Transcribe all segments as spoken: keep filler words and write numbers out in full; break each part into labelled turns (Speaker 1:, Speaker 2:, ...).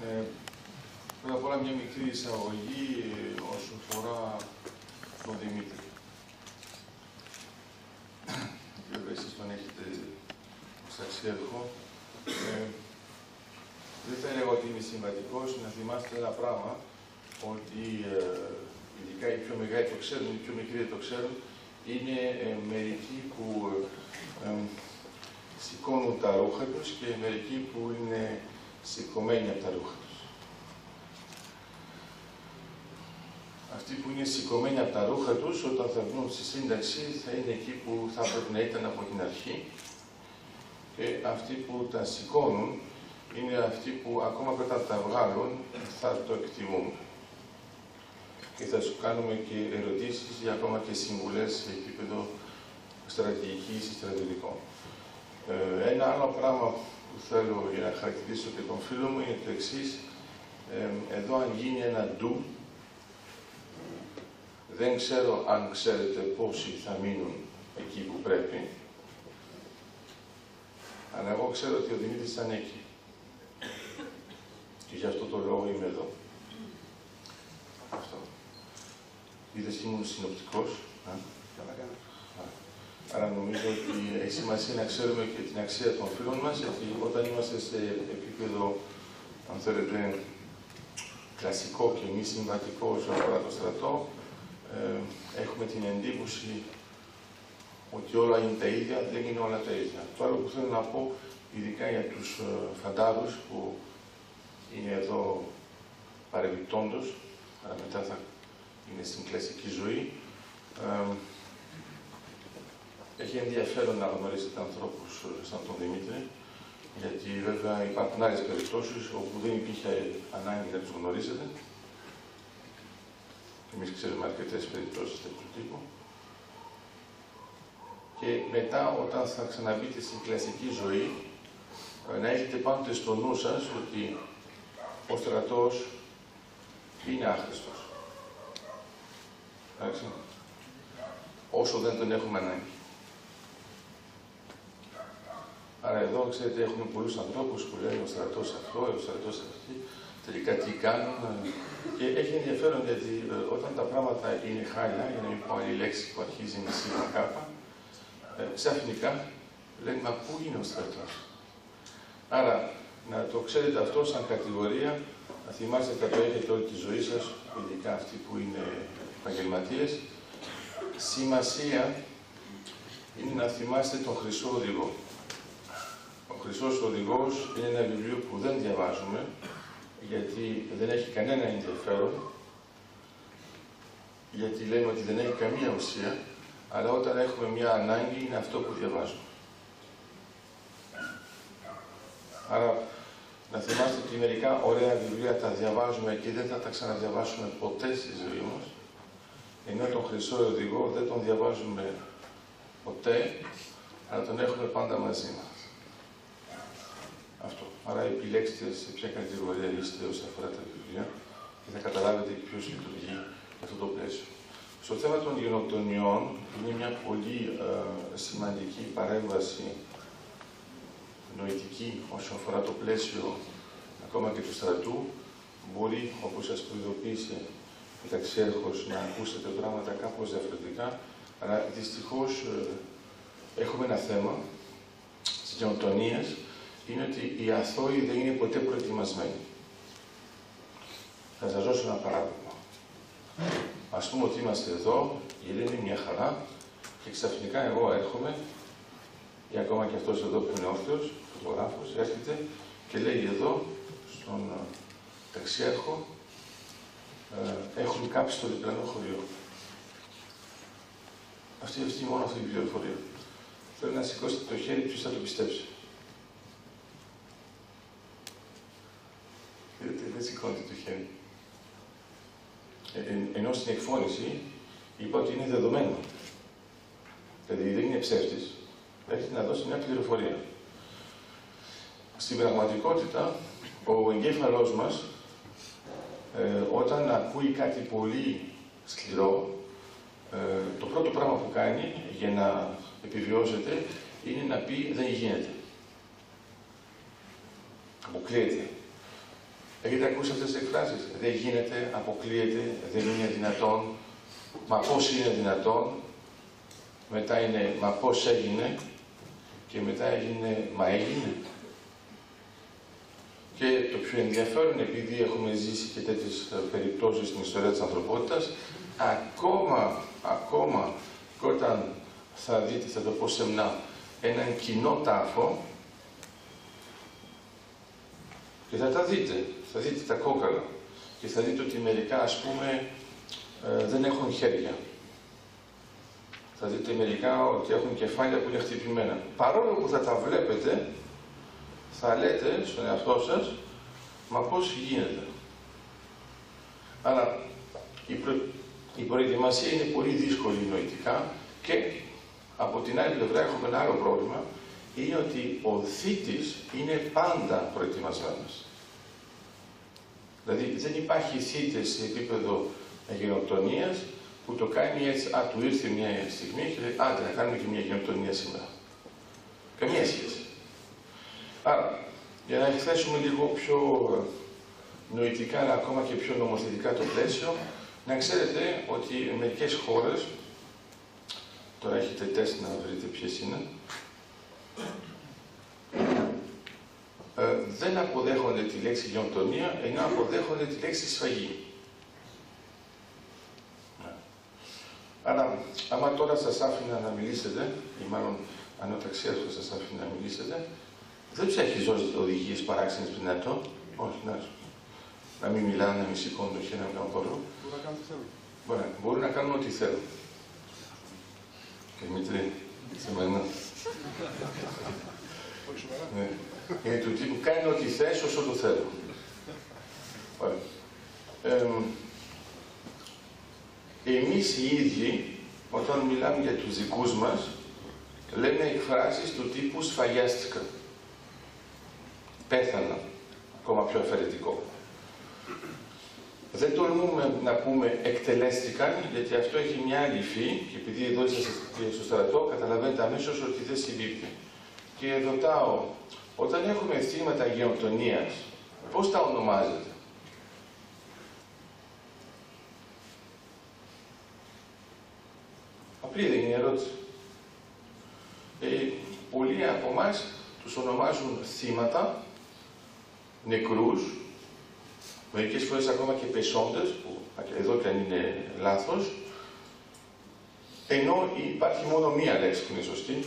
Speaker 1: Ε, πρώτα απ' όλα μια μικρή εισαγωγή όσον αφορά τον Δημήτρη. Βέβαια εσείς τον έχετε ως αξίαρχο. Ε, δεν θα έλεγα ότι είναι συμβατικός. Να θυμάστε ένα πράγμα, ότι ε, ειδικά οι πιο μεγάλοι το ξέρουν, οι πιο μικροί δεν το ξέρουν, είναι ε, μερικοί που ε, ε, σηκώνουν τα ρούχα τους και μερικοί που είναι σηκωμένοι από τα ρούχα τους. Αυτοί που είναι σηκωμένοι από τα ρούχα τους, όταν θα βγουν στη σύνταξη, θα είναι εκεί που θα πρέπει να ήταν από την αρχή. Και αυτοί που τα σηκώνουν, είναι αυτοί που ακόμα και όταν τα βγάλουν, θα το εκτιμούν. Και θα σου κάνουμε και ερωτήσεις ή ακόμα και συμβουλές σε επίπεδο στρατηγικής ή στρατιωτικών. Ε, ένα άλλο πράγμα που θέλω για να χαρακτηρίσω και τον φίλο μου είναι το εξής. Ε, εδώ αν γίνει ένα ντου, δεν ξέρω αν ξέρετε πόσοι θα μείνουν εκεί που πρέπει, αλλά εγώ ξέρω ότι ο Δημήτρης ήταν εκεί. Και γι' αυτό το λόγο είμαι εδώ. Αυτό. Είδες και ήμουν συνοπτικός. Άρα νομίζω ότι έχει σημασία να ξέρουμε και την αξία των φίλων μας, γιατί όταν είμαστε σε επίπεδο, αν θέλετε, κλασικό και μη συμβατικό όσον αφορά το στρατό, ε, έχουμε την εντύπωση ότι όλα είναι τα ίδια, δεν είναι όλα τα ίδια. Το άλλο που θέλω να πω, ειδικά για τους ε, φαντάρους που είναι εδώ παρεμπιπτόντως, αλλά μετά θα είναι στην κλασική ζωή, ε, έχει ενδιαφέρον να γνωρίσετε ανθρώπους σαν τον Δημήτρη, γιατί βέβαια υπάρχουν άλλες περιπτώσεις όπου δεν υπήρχε ανάγκη να τους γνωρίζετε. Εμείς ξέρουμε αρκετές περιπτώσεις τέτοιου τύπου. Και μετά, όταν θα ξαναμπείτε στην κλασική ζωή, να έχετε πάντοτε στο νου σας ότι ο στρατός είναι άχρηστος. Εντάξει. Όσο δεν τον έχουμε ανάγκη. Άρα εδώ, ξέρετε, έχουμε πολλούς ανθρώπους που λένε ο στρατός αυτό, ο στρατός αυτή, τελικά τι κάνουν. Και έχει ενδιαφέρον γιατί όταν τα πράγματα είναι χάλια, για να μην πω άλλη λέξη που αρχίζει με σίγμα κάπα, ε, ξαφνικά λένε μα πού είναι ο στρατός. Άρα να το ξέρετε αυτό σαν κατηγορία, να θυμάστε ότι το έχετε όλη τη ζωή σας, ειδικά αυτοί που είναι επαγγελματίες. Σημασία είναι να θυμάστε τον Χρυσό Οδηγό. Ο Χρυσός Οδηγός είναι ένα βιβλίο που δεν διαβάζουμε, γιατί δεν έχει κανένα ενδιαφέρον, γιατί λέμε ότι δεν έχει καμία ουσία, αλλά όταν έχουμε μια ανάγκη είναι αυτό που διαβάζουμε. Άρα, να θυμάστε ότι μερικά ωραία βιβλία τα διαβάζουμε και δεν θα τα ξαναδιαβάσουμε ποτέ στη ζωή μας, ενώ τον Χρυσό Οδηγό δεν τον διαβάζουμε ποτέ, αλλά τον έχουμε πάντα μαζί μας. Αυτό. Άρα επιλέξτε σε ποια κατηγορία είστε όσον αφορά τα βιβλία και θα καταλάβετε και ποιος λειτουργεί αυτό το πλαίσιο. Στο θέμα των γενοκτονιών είναι μια πολύ ε, σημαντική παρέμβαση νοητική όσον αφορά το πλαίσιο ακόμα και του στρατού. Μπορεί, όπως σας προειδοποίησε η ταξιέρχος, να ακούσετε πράγματα κάπως διαφορετικά, αλλά δυστυχώς ε, έχουμε ένα θέμα στις γενοκτονίες, είναι ότι οι αθώοι δεν είναι ποτέ προετοιμασμένοι. Θα σας δώσω ένα παράδειγμα. Ας πούμε ότι είμαστε εδώ, η ειρήνη είναι μια χαρά και ξαφνικά εγώ έρχομαι, ή ακόμα και αυτός εδώ που είναι όρθιος, φωτογράφος, έρχεται και λέει εδώ, στον ταξιέρχο, ε, έχουν κάψει το διπλανό χωριό. Αυτή αυτή μόνο αυτή η πληροφορία. Θέλω να σηκώσετε το χέρι, ποιος θα το πιστέψει. Δεν σηκώνεται το χέρι. Ε, ε, ενώ στην εκφώνηση είπα ότι είναι δεδομένο. Δηλαδή δεν είναι ψεύτης. Έρχεται να δώσει μια πληροφορία. Στην πραγματικότητα, ο εγκέφαλός μας, ε, όταν ακούει κάτι πολύ σκληρό, ε, το πρώτο πράγμα που κάνει για να επιβιώσετε είναι να πει δεν γίνεται. Αποκλείεται. Έχετε ακούσει αυτές τις εκφράσεις? Δεν γίνεται, αποκλείεται, δεν είναι δυνατόν, μα πώς είναι δυνατόν, μετά είναι μα πώς έγινε και μετά έγινε μα έγινε. Και το πιο ενδιαφέρον, επειδή έχουμε ζήσει και τέτοιες περιπτώσεις στην ιστορία της ανθρωπότητας, ακόμα, ακόμα και όταν θα δείτε, θα το πω σεμνά, έναν κοινό τάφο, και θα τα δείτε, θα δείτε τα κόκαλα και θα δείτε ότι μερικά, ας πούμε, ε, δεν έχουν χέρια. Θα δείτε μερικά ότι έχουν κεφάλια που είναι χτυπημένα. Παρόλο που θα τα βλέπετε, θα λέτε στον εαυτό σας, μα πώς γίνεται. Αλλά η, προ... η προετοιμασία είναι πολύ δύσκολη νοητικά και από την άλλη πλευρά έχουμε ένα άλλο πρόβλημα, είναι ότι ο θήτης είναι πάντα προετοιμασμένος. Δηλαδή δεν υπάρχει θήτης σε επίπεδο γενοκτονίας που το κάνει έτσι, α, του ήρθε μια στιγμή και λέει, άντε να κάνουμε και μια γενοκτονία σήμερα. Καμία σχέση. Άρα, για να εκθέσουμε λίγο πιο νοητικά, αλλά ακόμα και πιο νομοθετικά το πλαίσιο, να ξέρετε ότι μερικές χώρες, τώρα έχετε τεστ να βρείτε ποιες είναι, ε, δεν αποδέχονται τη λέξη γενοκτονία, ενώ αποδέχονται τη λέξη σφαγή. Άρα, άμα τώρα σας άφηνα να μιλήσετε, ή μάλλον ανώταξιάς σας άφηνα να μιλήσετε, δεν τους έχει δώσει οδηγίες παράξενες πριν αυτό. Όχι, να, να μην μιλάνε, να μην σηκώνουν το χέρι, να μην κάνουν χώρο.
Speaker 2: Μπορούν να κάνουν τι θέλουν.
Speaker 1: Μπορεί, μπορούν να κάνουν ό,τι θέλουν. Δημήτρη, σε μένα.
Speaker 2: Όχι σοβαρά.
Speaker 1: Ναι. Είναι του τύπου κάνει ό,τι θες όσο το θέλω. Ωραία. Ε, εμείς οι ίδιοι, όταν μιλάμε για τους δικούς μας, λέμε εκφράσεις του τύπου σφαγιάστηκα. Πέθανα. Ακόμα πιο αφαιρετικό. Δεν τολμούμε να πούμε εκτελέστηκαν, γιατί αυτό έχει μια άλλη υφή και επειδή εδώ είσαστε στο στρατό, καταλαβαίνετε αμέσως ότι δεν συμπίπτει. Και ρωτάω, όταν έχουμε θύματα γενοκτονίας, πώς τα ονομάζετε? Απλή δεν είναι η ερώτηση. Ε, πολλοί από εμάς τους ονομάζουν θύματα, νεκρούς, μερικές φορές ακόμα και πεσόντες, που εδώ και αν είναι λάθος, ενώ υπάρχει μόνο μία λέξη που είναι σωστή,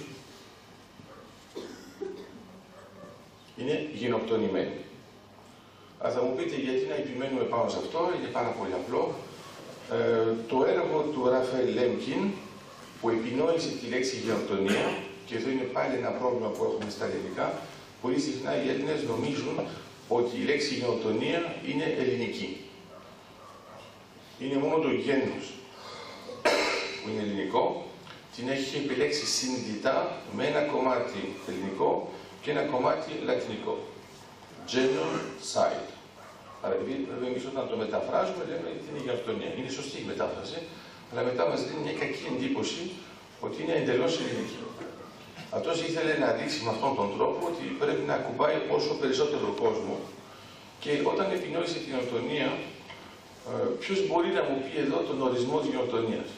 Speaker 1: είναι γενοκτονημένοι. Αλλά θα μου πείτε γιατί να επιμένουμε πάνω σε αυτό, είναι πάρα πολύ απλό. Ε, το έργο του Ραφαέλ Λέμκιν, που επινόησε τη λέξη γενοκτονία, και εδώ είναι πάλι ένα πρόβλημα που έχουμε στα ελληνικά, πολύ συχνά οι Έλληνες νομίζουν ότι η λέξη γενοκτονία είναι ελληνική. Είναι μόνο το γένος που είναι ελληνικό, την έχει επιλέξει συνειδητά με ένα κομμάτι ελληνικό και ένα κομμάτι λατινικό. Genocide. Άρα, βέβαια, εμείς όταν το μεταφράζουμε λέμε ότι είναι γενοκτονία. Είναι σωστή η μετάφραση, αλλά μετά μας δίνει μια κακή εντύπωση ότι είναι εντελώς ελληνική. Αυτός ήθελε να δείξει με αυτόν τον τρόπο ότι πρέπει να ακουμπάει όσο περισσότερο κόσμο. Και όταν επινόησε την γενοκτονία, ποιος μπορεί να μου πει εδώ τον ορισμό της γενοκτονίας?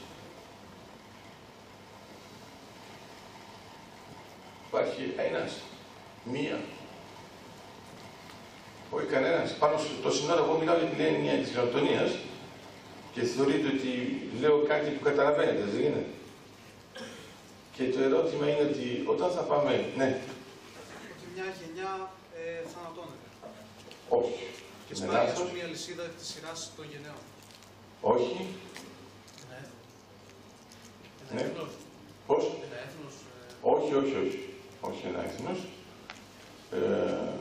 Speaker 1: Υπάρχει ένας, μία. Όχι κανένας. Πάνω στο σύνορα εγώ μιλάω για την έννοια της γενοκτονίας και θεωρείτε ότι λέω κάτι που καταλαβαίνετε, δεν είναι? Και το ερώτημα είναι ότι όταν θα πάμε, ναι.
Speaker 3: Ότι μια γενιά ε, θανατώνεται.
Speaker 1: Όχι.
Speaker 3: Και σπάει ας πούμε μια λυσίδα της σειράς των γενναίων.
Speaker 1: Όχι.
Speaker 3: Ένα έθνος.
Speaker 1: Ναι.
Speaker 3: Ένα έθνος.
Speaker 1: Πώς?
Speaker 3: Ένα έθνος. Ε...
Speaker 1: Όχι, όχι, όχι. Όχι ένα έθνος. Ε,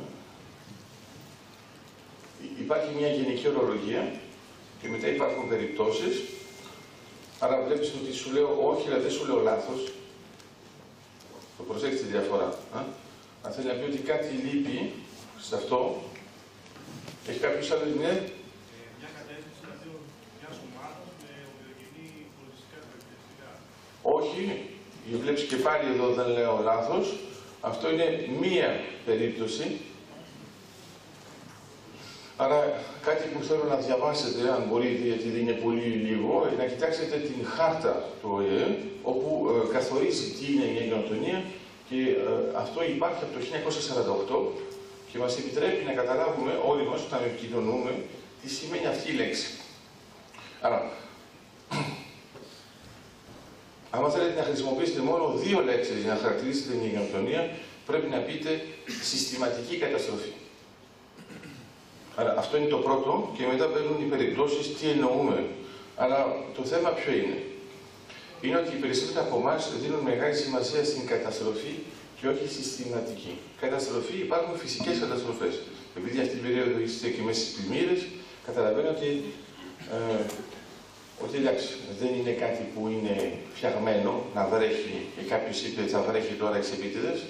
Speaker 1: υπάρχει μια γενική ορολογία και μετά υπάρχουν περιπτώσεις. Άρα βλέπεις ότι σου λέω όχι, αλλά δεν σου λέω λάθος. Το προσέξτε τη διαφορά. Α? Αν θέλει να πει ότι κάτι λείπει σε αυτό, έχει κάποιος άλλος ναι.
Speaker 4: Ε, μια κατεύθυνση μιας ομάδας με ομοιογενή πολιτιστικά χαρακτηριστικά.
Speaker 1: Όχι, βλέπεις και πάλι εδώ δεν λέω λάθος. Αυτό είναι μία περίπτωση. Άρα, κάτι που θέλω να διαβάσετε, αν μπορείτε, γιατί δεν είναι πολύ λίγο, να κοιτάξετε την χάρτα του Ο Ε Ε, όπου ε, καθορίζει τι είναι η γενοκτονία και ε, αυτό υπάρχει από το χίλια εννιακόσια σαράντα οκτώ και μας επιτρέπει να καταλάβουμε όλοι μας, όταν επικοινωνούμε, τι σημαίνει αυτή η λέξη. Άρα, άμα θέλετε να χρησιμοποιήσετε μόνο δύο λέξεις για να χαρακτηρίσετε την γενοκτονία, πρέπει να πείτε συστηματική καταστροφή. Άρα αυτό είναι το πρώτο και μετά παίρνουν οι περιπτώσεις τι εννοούμε. Αλλά το θέμα ποιο είναι. Είναι ότι οι περισσότεροι από εμάς δίνουν μεγάλη σημασία στην καταστροφή και όχι συστηματική. Καταστροφή, υπάρχουν φυσικές καταστροφές. Επειδή αυτή την περίοδο είστε και μέσα στις πλημμύρες, καταλαβαίνω ότι, ε, ότι εντάξει, δεν είναι κάτι που είναι φτιαγμένο να βρέχει και κάποιος είπε θα βρέχει τώρα εξ επίτηδες.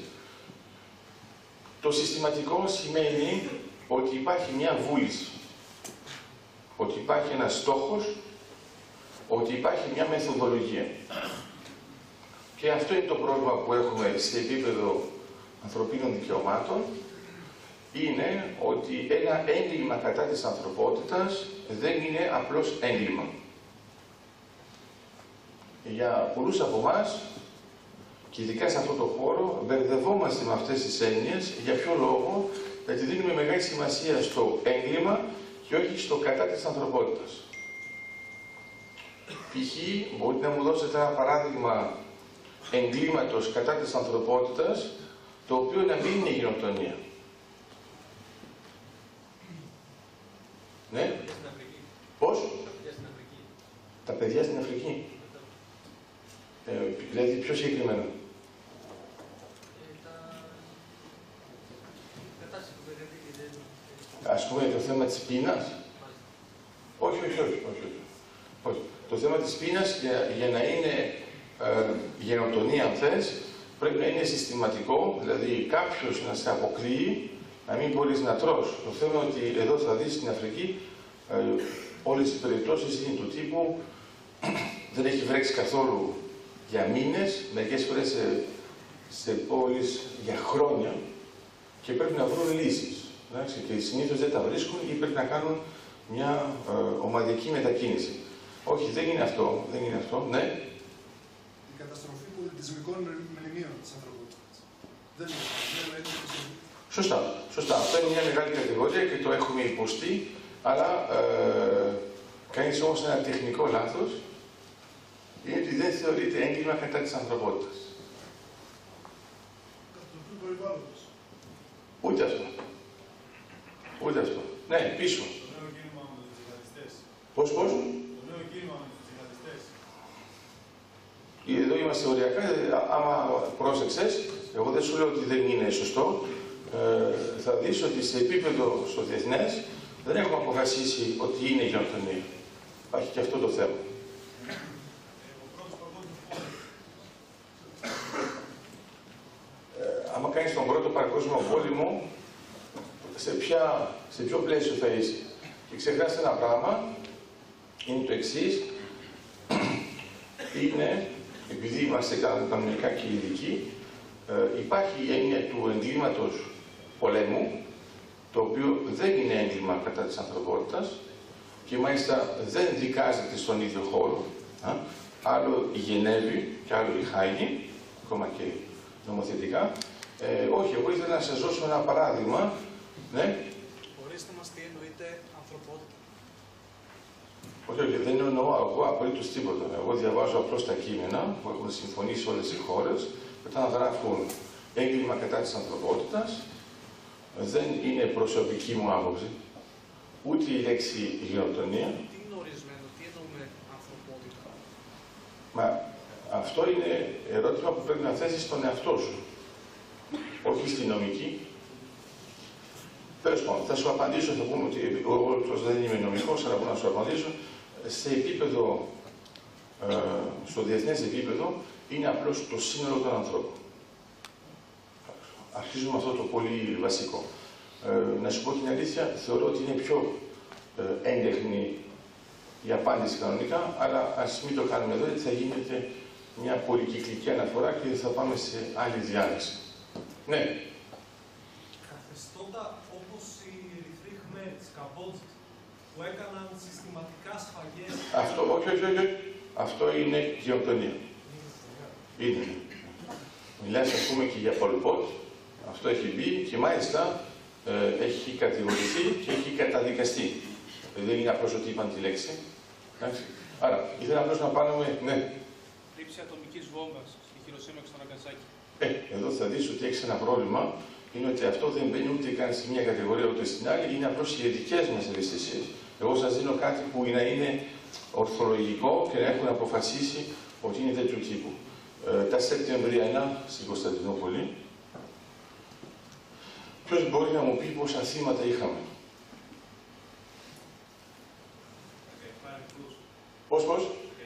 Speaker 1: Το συστηματικό σημαίνει ότι υπάρχει μια βούληση, ότι υπάρχει ένας στόχος, ότι υπάρχει μια μεθοδολογία. Και αυτό είναι το πρόβλημα που έχουμε σε επίπεδο ανθρωπίνων δικαιωμάτων, είναι ότι ένα έγκλημα κατά της ανθρωπότητας δεν είναι απλώς έγκλημα. Για πολλούς από εμάς, και ειδικά σε αυτό το χώρο, μπερδευόμαστε με αυτές τις έννοιες. Για ποιο λόγο? Γιατί δίνουμε μεγάλη σημασία στο έγκλημα και όχι στο κατά της ανθρωπότητας. Π.χ. μπορείτε να μου δώσετε ένα παράδειγμα εγκλήματος κατά της ανθρωπότητας, το οποίο να μην είναι γενοκτονία. Ναι. Πώς? Τα παιδιά στην Αφρική. Ε, δηλαδή πιο συγκεκριμένα. Ας πούμε το θέμα της πείνας. Όχι, όχι, όχι, όχι, όχι. Το θέμα της πείνας για, για να είναι ε, γενοκτονία, αν θες, πρέπει να είναι συστηματικό, δηλαδή κάποιος να σε αποκλείει, να μην μπορείς να τρως. Το θέμα είναι ότι εδώ θα δεις στην Αφρική ε, όλες οι περιπτώσεις είναι του τύπου δεν έχει βρέξει καθόλου για μήνες, μερικές φορές σε, σε πόλεις για χρόνια και πρέπει να βρουν λύσεις. Εντάξει, και συνήθως δεν τα βρίσκουν ή πρέπει να κάνουν μια ε, ομαδική μετακίνηση. Όχι, δεν είναι αυτό. Δεν είναι αυτό. Ναι.
Speaker 2: Η καταστροφή πολιτισμικών μνημείων της ανθρωπότητας. Δεν είναι.
Speaker 1: Σωστά. Σωστά. Αυτό είναι μια μεγάλη κατηγορία και το έχουμε υποστεί, αλλά ε, κάνεις όμως ένα τεχνικό λάθος, είναι ότι δεν θεωρείται έγκλημα κατά της ανθρωπότητας.
Speaker 2: Καταστροφή περιβάλλοντος.
Speaker 1: Ούτε αυτό. Ούτε αυτό. Ναι, πίσω.
Speaker 4: Το νέο κίνημα με τους τζιχαντιστές.
Speaker 1: Πώς, πώς?
Speaker 4: Το νέο κίνημα με τους τζιχαντιστές.
Speaker 1: Εδώ είμαστε οριακά, άμα πρόσεξες, εγώ δεν σου λέω ότι δεν είναι σωστό, ε, θα δεις ότι σε επίπεδο στο διεθνές δεν έχουμε αποφασίσει ότι είναι γενοκτονία. Υπάρχει και αυτό το θέμα. Ε, άμα κάνεις τον πρώτο παγκόσμιο πόλεμο, σε, ποια, σε ποιο πλαίσιο θα είσαι? Και ξεχάστε ένα πράγμα, είναι το εξής, είναι, επειδή είμαστε κανονικά και ειδικοί, ε, υπάρχει η έννοια του εγκλήματος πολέμου, το οποίο δεν είναι έγκλημα κατά της ανθρωπότητας και μάλιστα δεν δικάζεται στον ίδιο χώρο. Α, άλλο η Γενέβη και άλλο η Χάγη, ακόμα και νομοθετικά. Ε, όχι, εγώ ήθελα να σας δώσω ένα παράδειγμα. Ναι.
Speaker 3: Ορίστε μας τι εννοείται ανθρωπότητα.
Speaker 1: Όχι, όχι, δεν εννοώ εγώ απολύτως τίποτα. Εγώ διαβάζω απλώς τα κείμενα που έχουν συμφωνήσει όλες οι χώρες, μετά να γράφουν έγκλημα κατά της ανθρωπότητας. Δεν είναι προσωπική μου άποψη, ούτε η λέξη γενοκτονία.
Speaker 3: Τι είναι ορισμένο, τι εννοούμε ανθρωπότητα?
Speaker 1: Μα αυτό είναι ερώτημα που πρέπει να θέσεις στον εαυτό σου, όχι στη νομική. Τέλος πάντων, θα σου απαντήσω, θα πούμε ότι εγώ δεν είμαι νομικός, αλλά μπορώ να σου απαντήσω. Σε επίπεδο, ε, στο διεθνές επίπεδο, είναι απλώς το σύνολο των ανθρώπων. Αρχίζουμε αυτό το πολύ βασικό. Ε, να σου πω την αλήθεια, θεωρώ ότι είναι πιο ε, έντεχνη η απάντηση κανονικά, αλλά ας μην το κάνουμε εδώ, γιατί θα γίνεται μια πολυκυκλική αναφορά και θα πάμε σε άλλη διάλυση. Ναι.
Speaker 5: Καθεστώτα όπως η Ερυθρή Χμέρ της Καμπότζης audit που έκαναν συστηματικά σφαγές.
Speaker 1: Αυτό, όχι, όχι, όχι. Αυτό είναι γενοκτονία. Είναι. Μιλάς, ας πούμε, και για Πολ Πότ. Αυτό έχει μπει και μάλιστα ε, έχει κατηγορηθεί και έχει καταδικαστεί. Δεν είναι απλώς ότι είπαν τη λέξη. Εντάξει. Άρα, ήθελα απλώς να πάρουμε, ναι.
Speaker 6: Λήψη ατομικής βόμβας στη Χειροσύμα και στο Ναγκασάκι.
Speaker 1: Ε, εδώ θα δεις ότι έχεις ένα πρόβλημα. Είναι ότι αυτό δεν μπαίνει ούτε καν στη μία κατηγορία ούτε στην άλλη, είναι απλώς οι ειδικές μας ευαισθησίες. Εγώ σας δίνω κάτι που να είναι ορθολογικό και να έχουν αποφασίσει ότι είναι τέτοιου τύπου. Ε, τα Σεπτεμβριανά στην Κωνσταντινούπολη. Ποιος μπορεί να μου πει πόσα θύματα είχαμε? Πώς, πώς?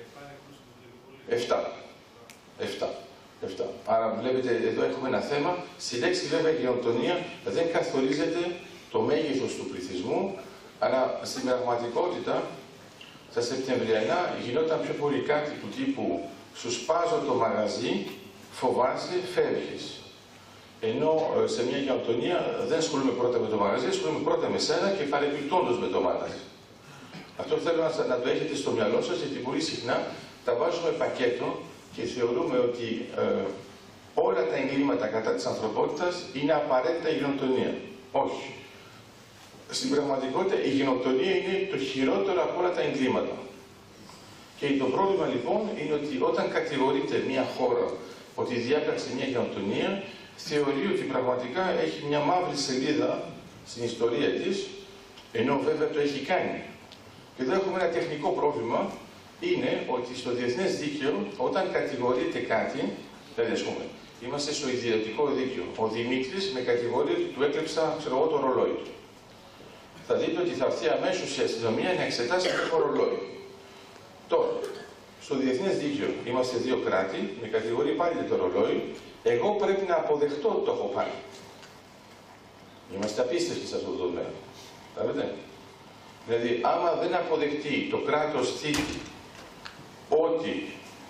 Speaker 1: Εφτά. Εφτά. Εφτά. Άρα βλέπετε εδώ έχουμε ένα θέμα. Στη λέξη βέβαια γενοκτονία δεν καθορίζεται το μέγεθος του πληθυσμού, αλλά στην πραγματικότητα στα Σεπτεμβριανά γινόταν πιο πολύ κάτι του τύπου σου σπάζω το μαγαζί, φοβάσαι, φεύγεις. Ενώ σε μια γενοκτονία δεν ασχολούμαι πρώτα με το μαγαζί, ασχολούμαι πρώτα με σένα και παρεπιπτόντως με το μαγαζί. Αυτό θέλω να, να το έχετε στο μυαλό σας, γιατί πολύ συχνά τα βάζουμε πακέτο και θεωρούμε ότι ε, όλα τα εγκλήματα κατά της ανθρωπότητας είναι απαραίτητα η γενοκτονία. Όχι. Στην πραγματικότητα η γενοκτονία είναι το χειρότερο από όλα τα εγκλήματα. Και το πρόβλημα λοιπόν είναι ότι όταν κατηγορείται μια χώρα ότι διάπραξε μια γενοκτονία, θεωρεί ότι πραγματικά έχει μια μαύρη σελίδα στην ιστορία της, ενώ βέβαια το έχει κάνει. Και εδώ έχουμε ένα τεχνικό πρόβλημα, είναι ότι στο διεθνές δίκαιο, όταν κατηγορείται κάτι, δηλαδή ας πούμε, είμαστε στο ιδιωτικό δίκαιο. Ο Δημήτρης με κατηγορεί ότι του έκλεψα, ξέρω εγώ, το ρολόι του. Θα δείτε ότι θα έρθει αμέσως η αστυνομία να εξετάσει το ρολόι. Τώρα, στο διεθνές δίκαιο είμαστε δύο κράτη, με κατηγορεί πάλι το ρολόι, εγώ πρέπει να αποδεχτώ ότι το έχω πάρει. Είμαστε απίστευτοι σε αυτό το τομέα. Καταλαβαίνετε. Δηλαδή, άμα δεν αποδεχτεί το κράτος θήτη ότι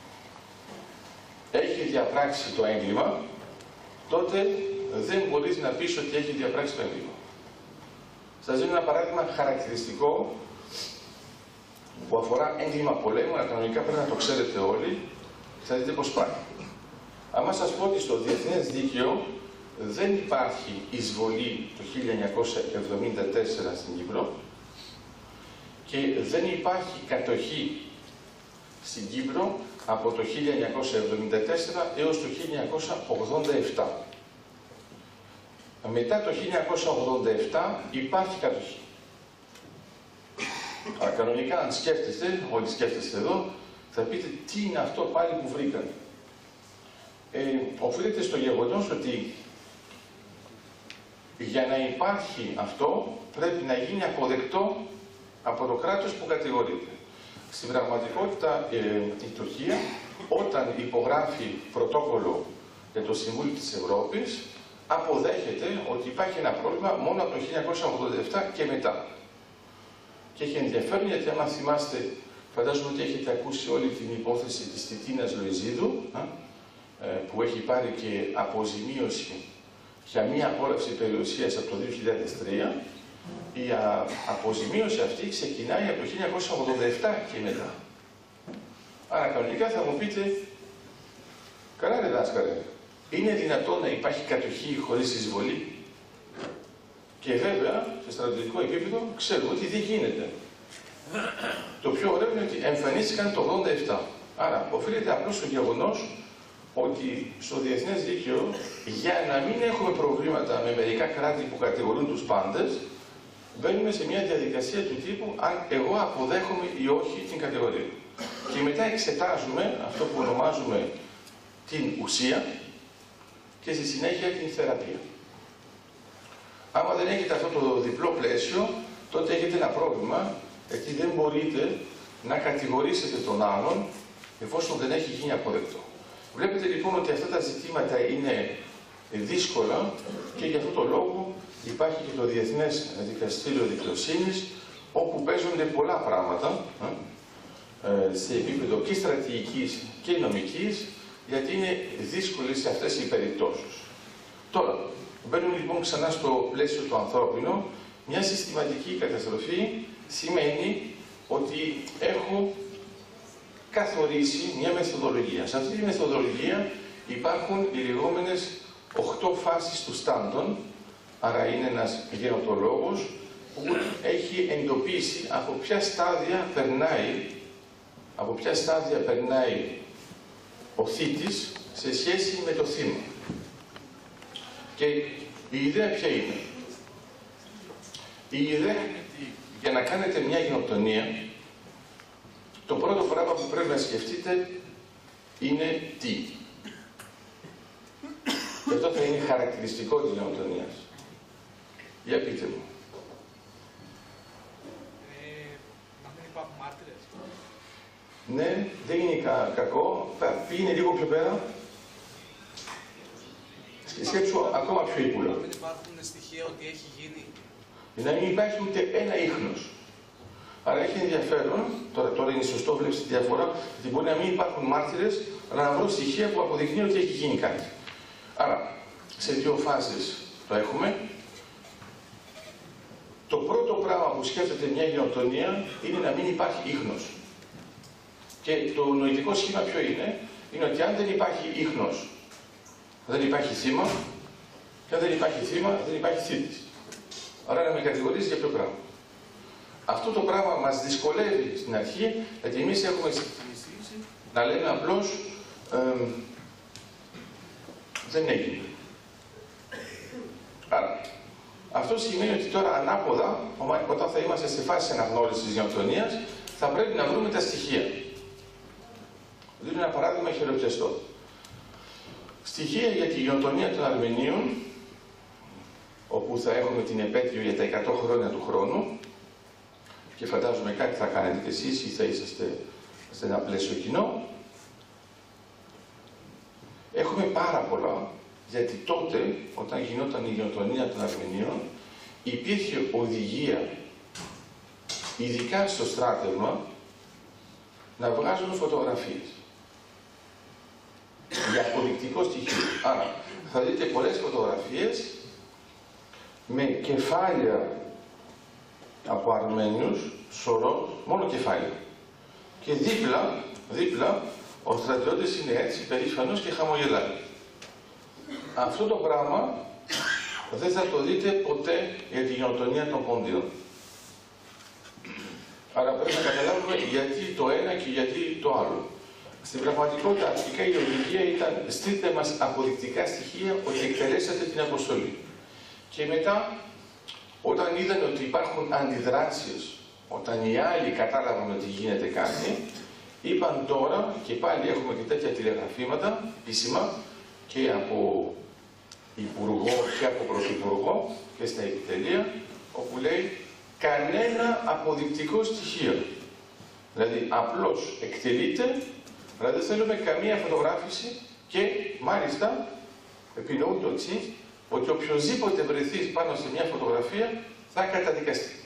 Speaker 1: έχει διαπράξει το έγκλημα, τότε δεν μπορείς να πεις ότι έχει διαπράξει το έγκλημα. Σας δίνω ένα παράδειγμα χαρακτηριστικό που αφορά έγκλημα πολέμου, αλλά κανονικά πρέπει να το ξέρετε όλοι, και θα δείτε πώς πάει. Άμα σας πω ότι στο διεθνές δίκαιο δεν υπάρχει εισβολή το χίλια εννιακόσια εβδομήντα τέσσερα στην Κύπρο και δεν υπάρχει κατοχή στην Κύπρο από το χίλια εννιακόσια εβδομήντα τέσσερα έως το χίλια εννιακόσια ογδόντα επτά. Μετά το χίλια εννιακόσια ογδόντα επτά υπάρχει κατοχή. Αλλά κανονικά, αν σκέφτεστε, όλοι σκέφτεστε εδώ, θα πείτε τι είναι αυτό πάλι που βρήκαν. Ε, οφείλεται στο γεγονός ότι για να υπάρχει αυτό πρέπει να γίνει αποδεκτό από το κράτος που κατηγορείται. Στην πραγματικότητα ε, η Τουρκία όταν υπογράφει πρωτόκολλο για το Συμβούλιο της Ευρώπης αποδέχεται ότι υπάρχει ένα πρόβλημα μόνο από το χίλια εννιακόσια ογδόντα επτά και μετά. Και έχει ενδιαφέρον γιατί άμα θυμάστε, φαντάζομαι ότι έχετε ακούσει όλη την υπόθεση της Τιτίνας Λοϊζίδου, που έχει πάρει και αποζημίωση για μία απόλαυση περιουσίας από το δύο χιλιάδες τρία. Η αποζημίωση αυτή ξεκινάει από το χίλια εννιακόσια ογδόντα επτά και μετά. Άρα κανονικά θα μου πείτε, καλά ρε δάσκαλε, είναι δυνατόν να υπάρχει κατοχή χωρίς εισβολή? Και βέβαια, σε στρατιωτικό επίπεδο, ξέρουμε ότι δεν γίνεται. Το πιο ωραίο είναι ότι εμφανίστηκαν το ογδόντα επτά. Άρα, οφείλεται απλώς στο γεγονός ότι στο διεθνές δίκαιο, για να μην έχουμε προβλήματα με μερικά κράτη που κατηγορούν τους πάντες, μπαίνουμε σε μια διαδικασία του τύπου αν εγώ αποδέχομαι ή όχι την κατηγορία. Και μετά εξετάζουμε αυτό που ονομάζουμε την ουσία και στη συνέχεια την θεραπεία. Άμα δεν έχετε αυτό το διπλό πλαίσιο, τότε έχετε ένα πρόβλημα, γιατί δεν μπορείτε να κατηγορήσετε τον άλλον εφόσον δεν έχει γίνει αποδεκτό. Βλέπετε λοιπόν ότι αυτά τα ζητήματα είναι δύσκολα και για αυτόν τον λόγο υπάρχει και το Διεθνές Δικαστήριο Δικαιοσύνης, όπου παίζονται πολλά πράγματα ε, σε επίπεδο και στρατηγικής και νομικής, γιατί είναι δύσκολες σε αυτές οι περιπτώσεις. Τώρα, μπαίνουμε λοιπόν ξανά στο πλαίσιο το ανθρώπινο Μια συστηματική καταστροφή σημαίνει ότι έχω καθορίσει μια μεθοδολογία. Σε αυτή τη μεθοδολογία υπάρχουν οι λεγόμενες οχτώ φάσεις του Στάντον, άρα είναι ένας γενοτολόγος που έχει εντοπίσει από ποια στάδια περνάει, από ποια στάδια περνάει ο θήτης σε σχέση με το θύμα. Και η ιδέα ποια είναι? Η ιδέα είναι ότι για να κάνετε μια γενοκτονία, το πρώτο πράγμα που πρέπει να σκεφτείτε είναι τι. Και αυτό θα είναι χαρακτηριστικό της γενοκτονίας. Για πείτε μου.
Speaker 6: Ε, να μην υπάρχουν μάρτυρες.
Speaker 1: Ναι, δεν είναι κα, κακό. Θα πήγαινε λίγο πιο πέρα. Σκέψου ακόμα πιο ύπουλα.
Speaker 6: Να μην υπάρχουν στοιχεία ότι έχει γίνει.
Speaker 1: Να μην υπάρχει ούτε ένα ίχνος. Άρα έχει ενδιαφέρον, τώρα, τώρα είναι σωστό, βλέπεις τη διαφορά, ότι μπορεί να μην υπάρχουν μάρτυρες, αλλά να βρω στοιχεία που αποδεικνύουν ότι έχει γίνει κάτι. Άρα, σε δύο φάσεις το έχουμε. Το πρώτο πράγμα που σκέφτεται μια γενοκτονία είναι να μην υπάρχει ίχνος. Και το νοητικό σχήμα ποιο είναι? Είναι ότι αν δεν υπάρχει ίχνος, δεν υπάρχει θύμα, και αν δεν υπάρχει θύμα, δεν υπάρχει θήτης. Άρα να με κατηγορήσει για ποιο πράγμα. Αυτό το πράγμα μας δυσκολεύει στην αρχή, γιατί εμείς έχουμε συνηθίσει να λέμε απλώς ε, δεν έγινε. Άρα, αυτό σημαίνει ότι τώρα ανάποδα, όταν θα είμαστε σε φάση αναγνώρισης της γενοκτονίας, θα πρέπει να βρούμε τα στοιχεία. Δίνω ένα παράδειγμα χειροπιαστό. Στοιχεία για τη γενοκτονία των Αρμενίων, όπου θα έχουμε την επέτειο για τα εκατό χρόνια του χρόνου, και φαντάζομαι κάτι θα κάνετε κι εσείς ή θα είσαστε σε ένα πλαίσιο κοινό. Έχουμε πάρα πολλά, γιατί τότε, όταν γινόταν η γενοκτονία των Αρμενίων, υπήρχε οδηγία, ειδικά στο στράτευμα, να βγάζουν φωτογραφίες για αποδεικτικό στοιχείο. Άρα, θα δείτε πολλές φωτογραφίες με κεφάλια από Αρμένιους, σωρό, μόνο κεφάλια. Και δίπλα, δίπλα, ο στρατιώτης είναι έτσι, περήφανος και χαμογελάει. Αυτό το πράγμα δεν θα το δείτε ποτέ για τη γενοκτονία των Πόντιων. Άρα πρέπει να καταλάβουμε γιατί το ένα και γιατί το άλλο. Στην πραγματικότητα, αρχικά η οδηγία ήταν στείλτε μας αποδεικτικά στοιχεία ότι εκτελέσατε την αποστολή. Και μετά, όταν είδαν ότι υπάρχουν αντιδράσεις, όταν οι άλλοι κατάλαβαν ότι γίνεται κάτι, είπαν τώρα, και πάλι έχουμε και τέτοια τηλεγραφήματα επίσημα, και από υπουργό και από πρωθυπουργό και στα επιτελεία, όπου λέει κανένα αποδεικτικό στοιχείο. Δηλαδή απλώς εκτελείται, δηλαδή δεν θέλουμε καμία φωτογράφηση και μάλιστα επινοούν το εξής, ότι οποιοδήποτε βρεθεί πάνω σε μια φωτογραφία θα καταδικαστεί.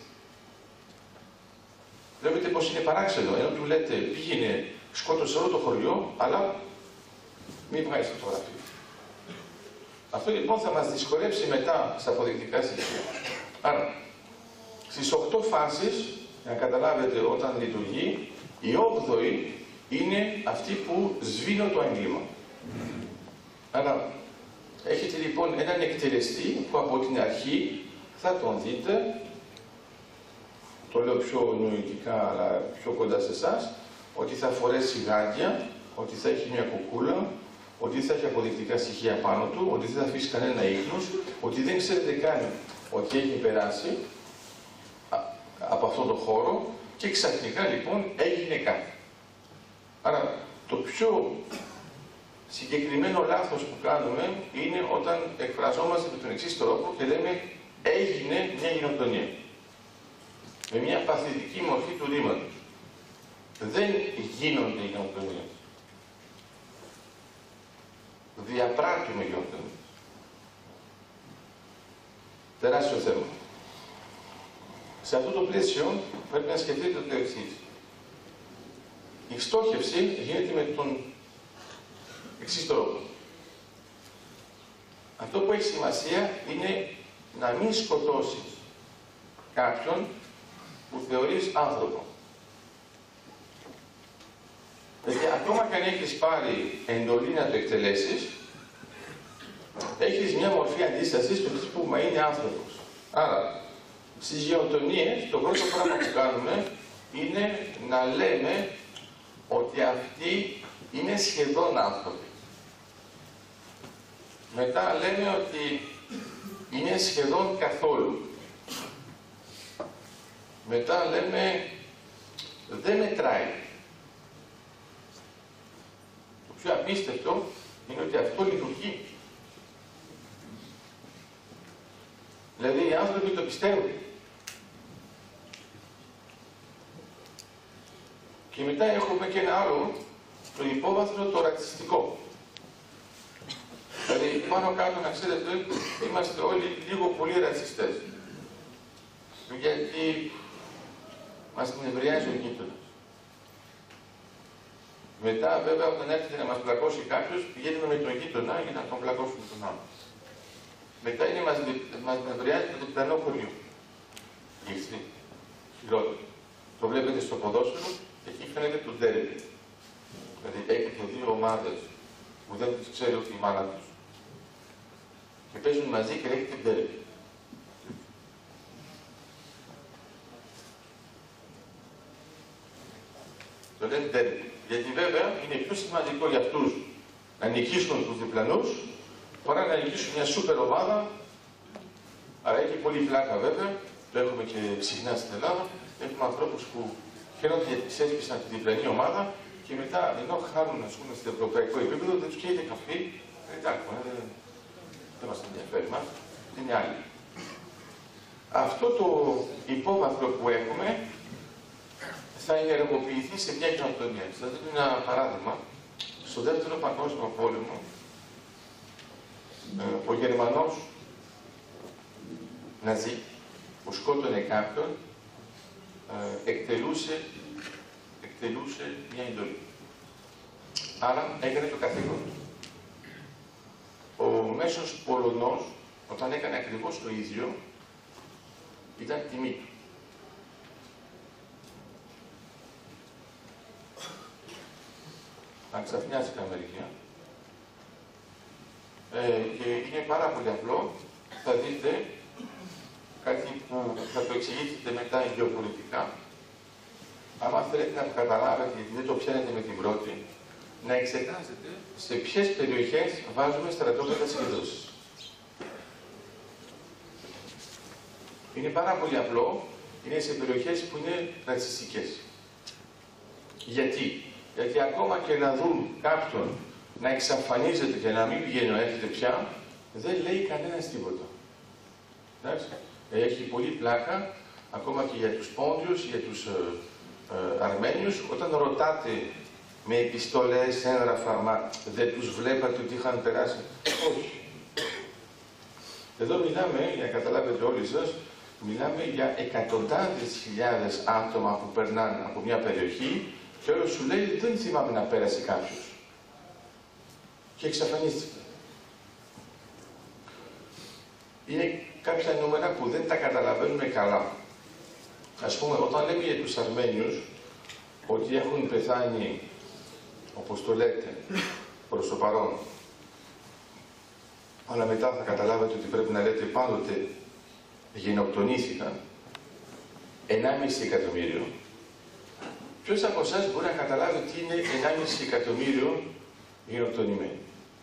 Speaker 1: Βλέπετε πως είναι παράξενο, ενώ του λέτε πήγαινε, σκότωσε όλο το χωριό, αλλά μην βγάλεις φωτογραφία. Αυτό λοιπόν θα μας δυσκολέψει μετά στα αποδεικτικά στοιχεία. Άρα, στις οκτώ φάσεις, για να καταλάβετε όταν λειτουργεί, η όγδοη είναι αυτή που σβήνω το έγκλημα. Άρα, έχετε λοιπόν έναν εκτελεστή που από την αρχή θα τον δείτε, το λέω πιο νοητικά αλλά πιο κοντά σε εσάς, ότι θα φορέσει γάντια, ότι θα έχει μια κουκούλα, ότι θα έχει αποδεικτικά στοιχεία πάνω του, ότι δεν θα αφήσει κανένα ίχνος, ότι δεν ξέρετε καν ότι έχει περάσει από αυτόν τον χώρο και ξαφνικά λοιπόν έγινε κάτι. Άρα το πιο συγκεκριμένο λάθος που κάνουμε είναι όταν εκφραζόμαστε με τον εξής τρόπο και λέμε έγινε μια γενοκτονία. Με μια παθητική μορφή του ρήματος. Δεν γίνονται οι γενοκτονίες. Διαπράττουμε γενοκτονίες. Τεράστιο θέμα. Σε αυτό το πλαίσιο πρέπει να σκεφτείτε το εξής. Η στόχευση γίνεται με τον εξής τρόπο. Αυτό που έχει σημασία είναι να μην σκοτώσεις κάποιον που θεωρείς άνθρωπο. Δηλαδή, ακόμα και αν έχεις πάρει εντολή να το εκτελέσεις, έχεις μια μορφή αντίστασης του τύπου «μα είναι άνθρωπος». Άρα, στις γεωτονίες, το πρώτο πράγμα που κάνουμε είναι να λέμε ότι αυτοί είναι σχεδόν άνθρωποι. Μετά λέμε ότι είναι σχεδόν καθόλου. Μετά λέμε δεν μετράει. Το πιο απίστευτο είναι ότι αυτό λειτουργεί. Δηλαδή οι άνθρωποι το πιστεύουν. Και μετά έχουμε και ένα άλλο, το υπόβαθρο το ρατσιστικό. Δηλαδή πάνω κάτω να ξέρετε, είμαστε όλοι λίγο πολύ ρατσιστές. Γιατί μας νευριάζει ο γείτονας. Μετά βέβαια όταν έρχεται να μας πλακώσει κάποιος, πηγαίνουμε με τον γείτονα για να τον πλακώσουμε τον άλλο. Μετά είναι μας, μας νευριάζει το διπλανό χωριό. Ήρθε. Χειρότερο. Το βλέπετε στο ποδόσφαιρο, εκεί φαίνεται το ντέρμπι. Δηλαδή έχετε δύο ομάδες που δεν τις ξέρει ούτε η μάνα τους. Και παίζουν μαζί και έχετε ντέρμπι. Το λένε ντέρμπι. Γιατί βέβαια είναι πιο σημαντικό για αυτούς να νικήσουν τους διπλανούς παρά να νικήσουν μια σούπερ ομάδα. Άρα έχει πολύ πλάκα βέβαια, το έχουμε και συχνά στην Ελλάδα. Έχουμε ανθρώπους που χαίρονται γιατί ξέσπισαν τη διπλανή ομάδα και μετά ενώ χάνουν ας πούμε, στο ευρωπαϊκό επίπεδο δεν τους καίει καφέ. Εντάξει, δεν, δεν μας ενδιαφέρει μας, είναι άλλοι. Αυτό το υπόβαθρο που έχουμε θα ενεργοποιηθεί σε μια κοινοτονία. Θα δίνω ένα παράδειγμα. Στο δεύτερο παγκόσμιο πόλεμο, ο Γερμανός Ναζί που σκότωνε κάποιον εκτελούσε, εκτελούσε μια εντολή. Άρα έκανε το καθήκον του. Ο μέσος Πολωνός, όταν έκανε ακριβώς το ίδιο, ήταν τιμή του. Να ξαφνιάστηκε η Αμερική. Ε, και είναι πάρα πολύ απλό. Θα δείτε κάτι που θα το εξηγήσετε μετά γεωπολιτικά. άμα θέλετε να το καταλάβετε, γιατί δεν το πιάνετε με την πρώτη, να εξετάσετε σε ποιες περιοχές βάζουμε στρατόπεδα συγκεντρώσεις. Είναι πάρα πολύ απλό, είναι σε περιοχές που είναι ρατσιστικές. Γιατί? Γιατί ακόμα και να δουν κάποιον να εξαφανίζεται και να μην πηγαίνει να έρχεται πια, δεν λέει κανένας τίποτα. Εντάξει. Έχει πολύ πλάκα, ακόμα και για τους Πόντιους, για τους ε, ε, Αρμένιους, όταν ρωτάτε με επιστολές, έγγραφα, μα δεν τους βλέπατε ότι είχαν περάσει. Όχι. Εδώ μιλάμε, για να καταλάβετε όλοι σας, μιλάμε για εκατοντάδες χιλιάδες άτομα που περνάνε από μια περιοχή και όλος σου λέει δεν θυμάμαι να πέρασε κάποιος. Και εξαφανίστηκε. Είναι κάποια νούμερα που δεν τα καταλαβαίνουμε καλά. Ας πούμε, όταν λέμε για τους Αρμένιους ότι έχουν πεθάνει, όπως το λέτε, προς το παρόν, αλλά μετά θα καταλάβετε ότι πρέπει να λέτε πάντοτε γενοκτονήθηκαν ενάμιση εκατομμύριο. Ποιος από εσάς μπορεί να καταλάβει τι είναι ενάμιση εκατομμύριο γενοκτονημένοι?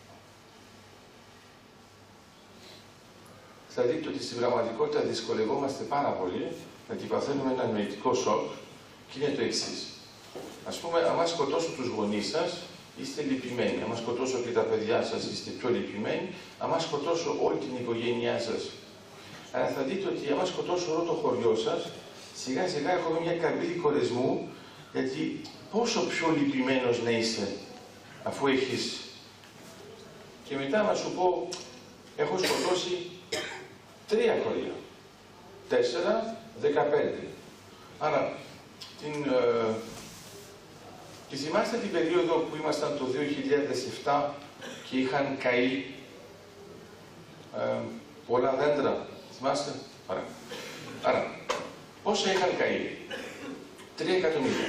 Speaker 1: Θα δείτε ότι στην πραγματικότητα δυσκολευόμαστε πάρα πολύ να την παθαίνουμε ένα νοητικό σοκ και είναι το εξής. Ας πούμε, άμα σκοτώσω τους γονείς σας, είστε λυπημένοι. Άμα σκοτώσω και τα παιδιά σας, είστε πιο λυπημένοι. Άμα σκοτώσω όλη την οικογένειά σας. Αλλά θα δείτε ότι άμα σκοτώσω όλο το χωριό σας, σιγά σιγά έχουμε μια καμπύλη κορεσμού, γιατί πόσο πιο λυπημένος να είσαι, αφού έχεις. Και μετά να σου πω, έχω σκοτώσει τρία χωριά. Τέσσερα, δεκαπέντε. Άρα, την, ε, και θυμάστε την περίοδο που ήμασταν το δύο χιλιάδες επτά και είχαν καεί ε, πολλά δέντρα. Θυμάστε? Άρα, Άρα Πόσα είχαν καεί? Τρία εκατομμύρια.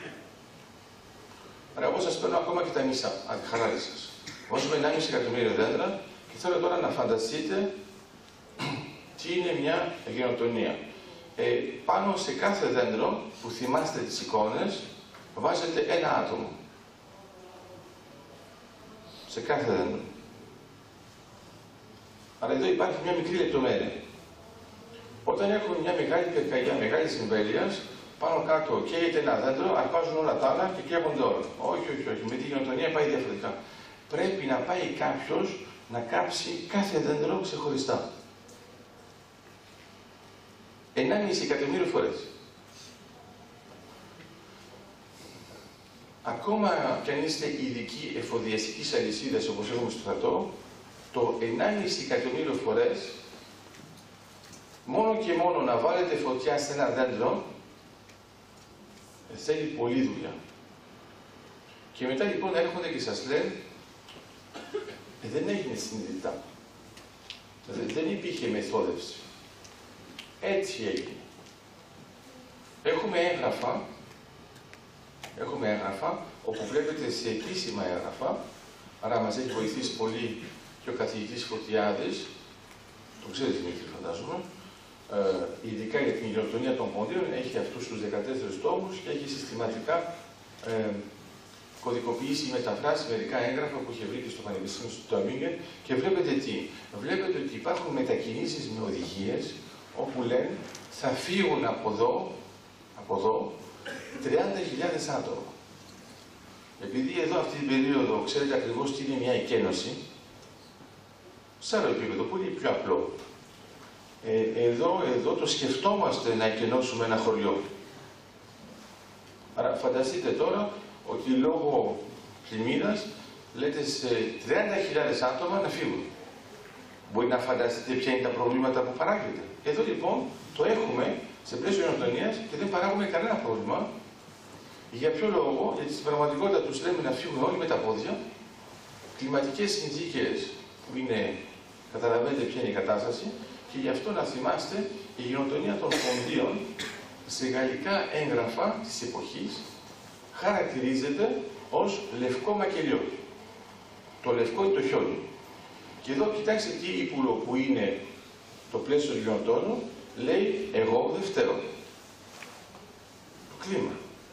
Speaker 1: Άρα, εγώ σας παίρνω ακόμα και τα μισά, αν τη χαλάρη σας. Βάζουμε ενάμιση εκατομμύριο δέντρα και θέλω τώρα να φανταστείτε τι είναι μια γενοτονία. Ε, πάνω σε κάθε δέντρο που θυμάστε τις εικόνες, βάζετε ένα άτομο. Σε κάθε δέντρο. Αλλά εδώ υπάρχει μια μικρή λεπτομέρεια. Όταν έχουμε μια μεγάλη πυρκαγιά, μεγάλη εμβέλειας, πάνω κάτω καίγεται ένα δέντρο, αρπάζουν όλα τα άλλα και καίγονται όλα. Όχι, όχι, όχι. Με τη γενοτονία πάει διαφορετικά. Πρέπει να πάει κάποιος να κάψει κάθε δέντρο ξεχωριστά. ενάμιση εκατομμύριο φορές. Ακόμα κι αν είστε ειδικοί εφοδιαστικής αλυσίδας όπως έχουμε στο στρατό, το ενάμιση εκατομμύριο φορές, μόνο και μόνο να βάλετε φωτιά σε ένα δέντρο, θέλει πολλή δουλειά. Και μετά λοιπόν έρχονται και σας λένε, ε, δεν έγινε συνειδητά. Δηλαδή, δεν υπήρχε μεθόδευση. Έτσι έγινε. Έχουμε έγγραφα, έχουμε έγγραφα, όπου βλέπετε σε επίσημα έγγραφα, άρα μας έχει βοηθήσει πολύ και ο καθηγητής Φωτιάδης, το ξέρετε Δημήτρη φαντάζομαι, ε, ειδικά για την γενοτονία των ποντίων, έχει αυτούς τους δεκατέσσερις τόμους και έχει συστηματικά ε, κωδικοποιήσει, μεταφράσει μερικά έγγραφα που είχε βρει και στο Πανεπιστήμιο του Τόμιγκεν και βλέπετε τι. Βλέπετε ότι υπάρχουν μετακινήσεις με οδηγίες όπου λένε θα φύγουν από εδώ, από εδώ τριάντα χιλιάδες άτομα. Επειδή εδώ αυτή την περίοδο ξέρετε ακριβώς τι είναι μια εκένωση, σε άλλο επίπεδο, πολύ πιο απλό. Ε, εδώ, εδώ το σκεφτόμαστε να εκενώσουμε ένα χωριό. Άρα φανταστείτε τώρα ότι λόγω πλημμύρας λέτε σε τριάντα χιλιάδες άτομα να φύγουν. Μπορεί να φανταστείτε ποια είναι τα προβλήματα που παράγεται. Εδώ λοιπόν το έχουμε σε πλαίσιο γενοτονίας και δεν παράγουμε κανένα πρόβλημα. Για ποιο λόγο? Γιατί στην πραγματικότητα τους λέμε να φύγουν όλοι με τα πόδια. Κλιματικές συνθήκες που είναι, καταλαβαίνετε ποια είναι η κατάσταση, και γι' αυτό να θυμάστε η γενοτονία των ποντίων σε γαλλικά έγγραφα της εποχής χαρακτηρίζεται ως λευκό μακελιό. Το λευκό είναι το χιόνι. Και εδώ κοιτάξτε τι ύπουλο που είναι το πλαίσιο του γενοτόνου, λέει εγώ δεν φταίω. Το κλίμα.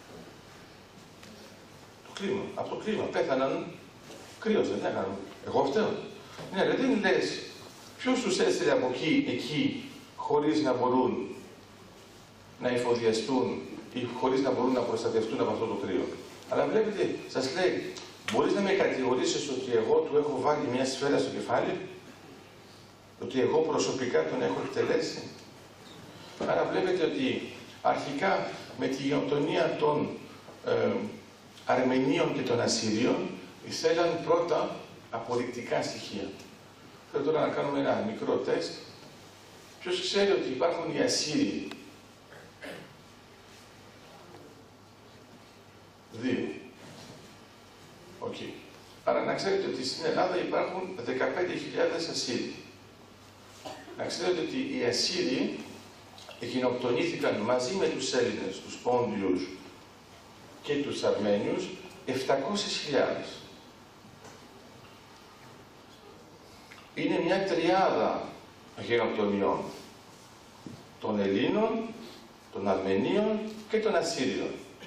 Speaker 1: Το κλίμα. Από το κλίμα πέθαναν, κρύος δεν έκαναν. Εγώ φταίω. Ναι, αλλά δεν λες ποιος τους έστειλε από εκεί, εκεί, χωρίς να μπορούν να εφοδιαστούν ή χωρίς να μπορούν να προστατευτούν από αυτό το κρύο. Αλλά βλέπετε, σας λέει, μπορείς να με κατηγορήσεις ότι εγώ του έχω βάλει μια σφαίρα στο κεφάλι, ότι εγώ προσωπικά τον έχω εκτελέσει. Άρα βλέπετε ότι αρχικά με τη γενοτονία των ε, Αρμενίων και των Ασσυρίων ήθελαν πρώτα αποδεικτικά στοιχεία. Θέλω τώρα να κάνουμε ένα μικρό τεστ. Ποιος ξέρει ότι υπάρχουν οι Ασσύριοι? Δύο. Οκ. Okay. Άρα να ξέρετε ότι στην Ελλάδα υπάρχουν δεκαπέντε χιλιάδες Ασσύριοι. Να ξέρετε ότι οι Ασσύριοι γενοκτονήθηκαν μαζί με τους Έλληνες, τους Πόντιους και τους Αρμένιους, επτακόσιες χιλιάδες. Είναι μια τριάδα γενοκτονιών των Ελλήνων, των Αρμενίων και των Ασσύριων.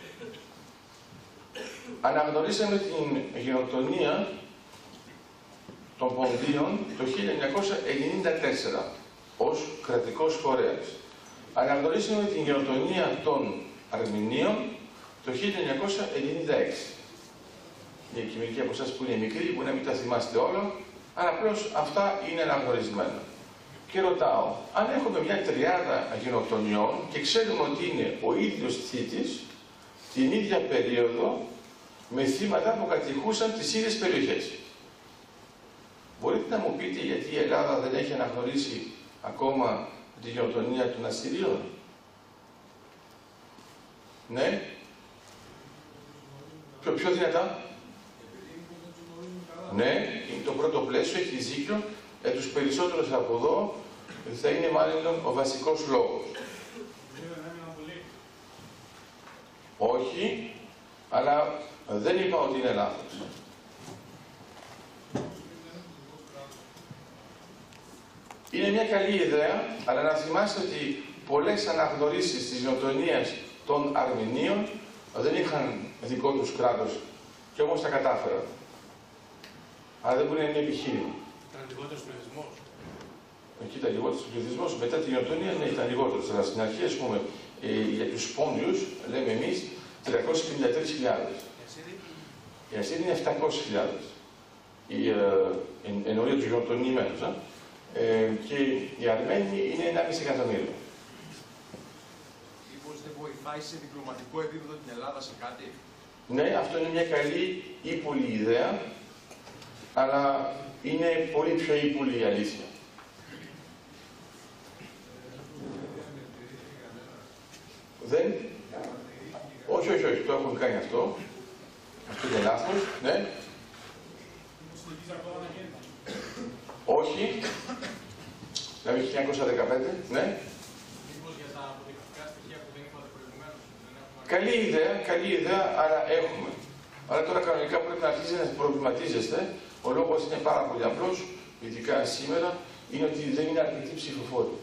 Speaker 1: Αναγνωρίσαμε την γενοκτονία των Ποντίων το χίλια εννιακόσια ενενήντα τέσσερα ως κρατικός φορέας. Αναγνωρίσαμε την γενοκτονία των Αρμενίων το χίλια εννιακόσια ενενήντα έξι. Για και μερικοί από εσάς που είναι μικροί, μπορεί να μην τα θυμάστε όλα, αλλά απλώς αυτά είναι αναγνωρισμένα. Και ρωτάω, αν έχουμε μια τριάδα γενοκτονιών και ξέρουμε ότι είναι ο ίδιος θήτης, την ίδια περίοδο, με θύματα που κατοικούσαν τις ίδιες περιοχές. Μπορείτε να μου πείτε γιατί η Ελλάδα δεν έχει αναγνωρίσει ακόμα τη γενοκτονία των Ασσυρίων? Ναι. Πιο, πιο δυνατά. Ναι, είναι το πρώτο πλαίσιο, έχει δίκιο. Για τους περισσότερους από εδώ θα είναι μάλλον ο βασικός λόγος.
Speaker 4: Είναι ένα
Speaker 1: όχι, αλλά δεν είπα ότι είναι λάθος. Είναι μια καλή ιδέα, αλλά να θυμάστε ότι πολλές αναγνωρίσεις της γενοκτονίας των Αρμενίων δεν είχαν δικό τους κράτος και όμως τα κατάφεραν. Άρα δεν μπορεί να είναι επιχείρημα.
Speaker 6: Ήταν λιγότερος πληθυσμός.
Speaker 1: Εκεί ήταν λιγότερος πληθυσμός. Μετά τη γενοκτονία ναι, ήταν λιγότερος. Αλλά στην αρχή, ας πούμε, ε, για τους Πόντιους, λέμε εμείς, τριακόσιες πενήντα τρεις χιλιάδες. Η Ασσύρη είναι επτακόσιες χιλιάδες. Η ε, εν, εννοεί τους γενοκτονημένους. Ε. Ε, και οι Αρμένοι είναι ενάμιση εκατομμύριο.
Speaker 7: Μήπως δεν βοηθάει σε διπλωματικό επίπεδο την Ελλάδα σε κάτι?
Speaker 1: Ναι, αυτό είναι μια καλή ύπουλη ιδέα, αλλά είναι πολύ πιο ύπουλη η αλήθεια. Δεν. Όχι, όχι, όχι, το έχουν κάνει αυτό. Αυτό είναι λάθος, ναι. Όχι. Δηλαδή χίλια εννιακόσια δεκαπέντε, ναι.
Speaker 6: Μήπως για τα αποδεικτικά στοιχεία που δεν είπατε προηγουμένως.
Speaker 1: Καλή ιδέα, καλή ιδέα, αλλά έχουμε. Αλλά τώρα κανονικά πρέπει να αρχίσει να προβληματίζεστε. Ο λόγος είναι πάρα πολύ απλός, ειδικά σήμερα, είναι ότι δεν είναι αρκετοί ψηφοφόροι.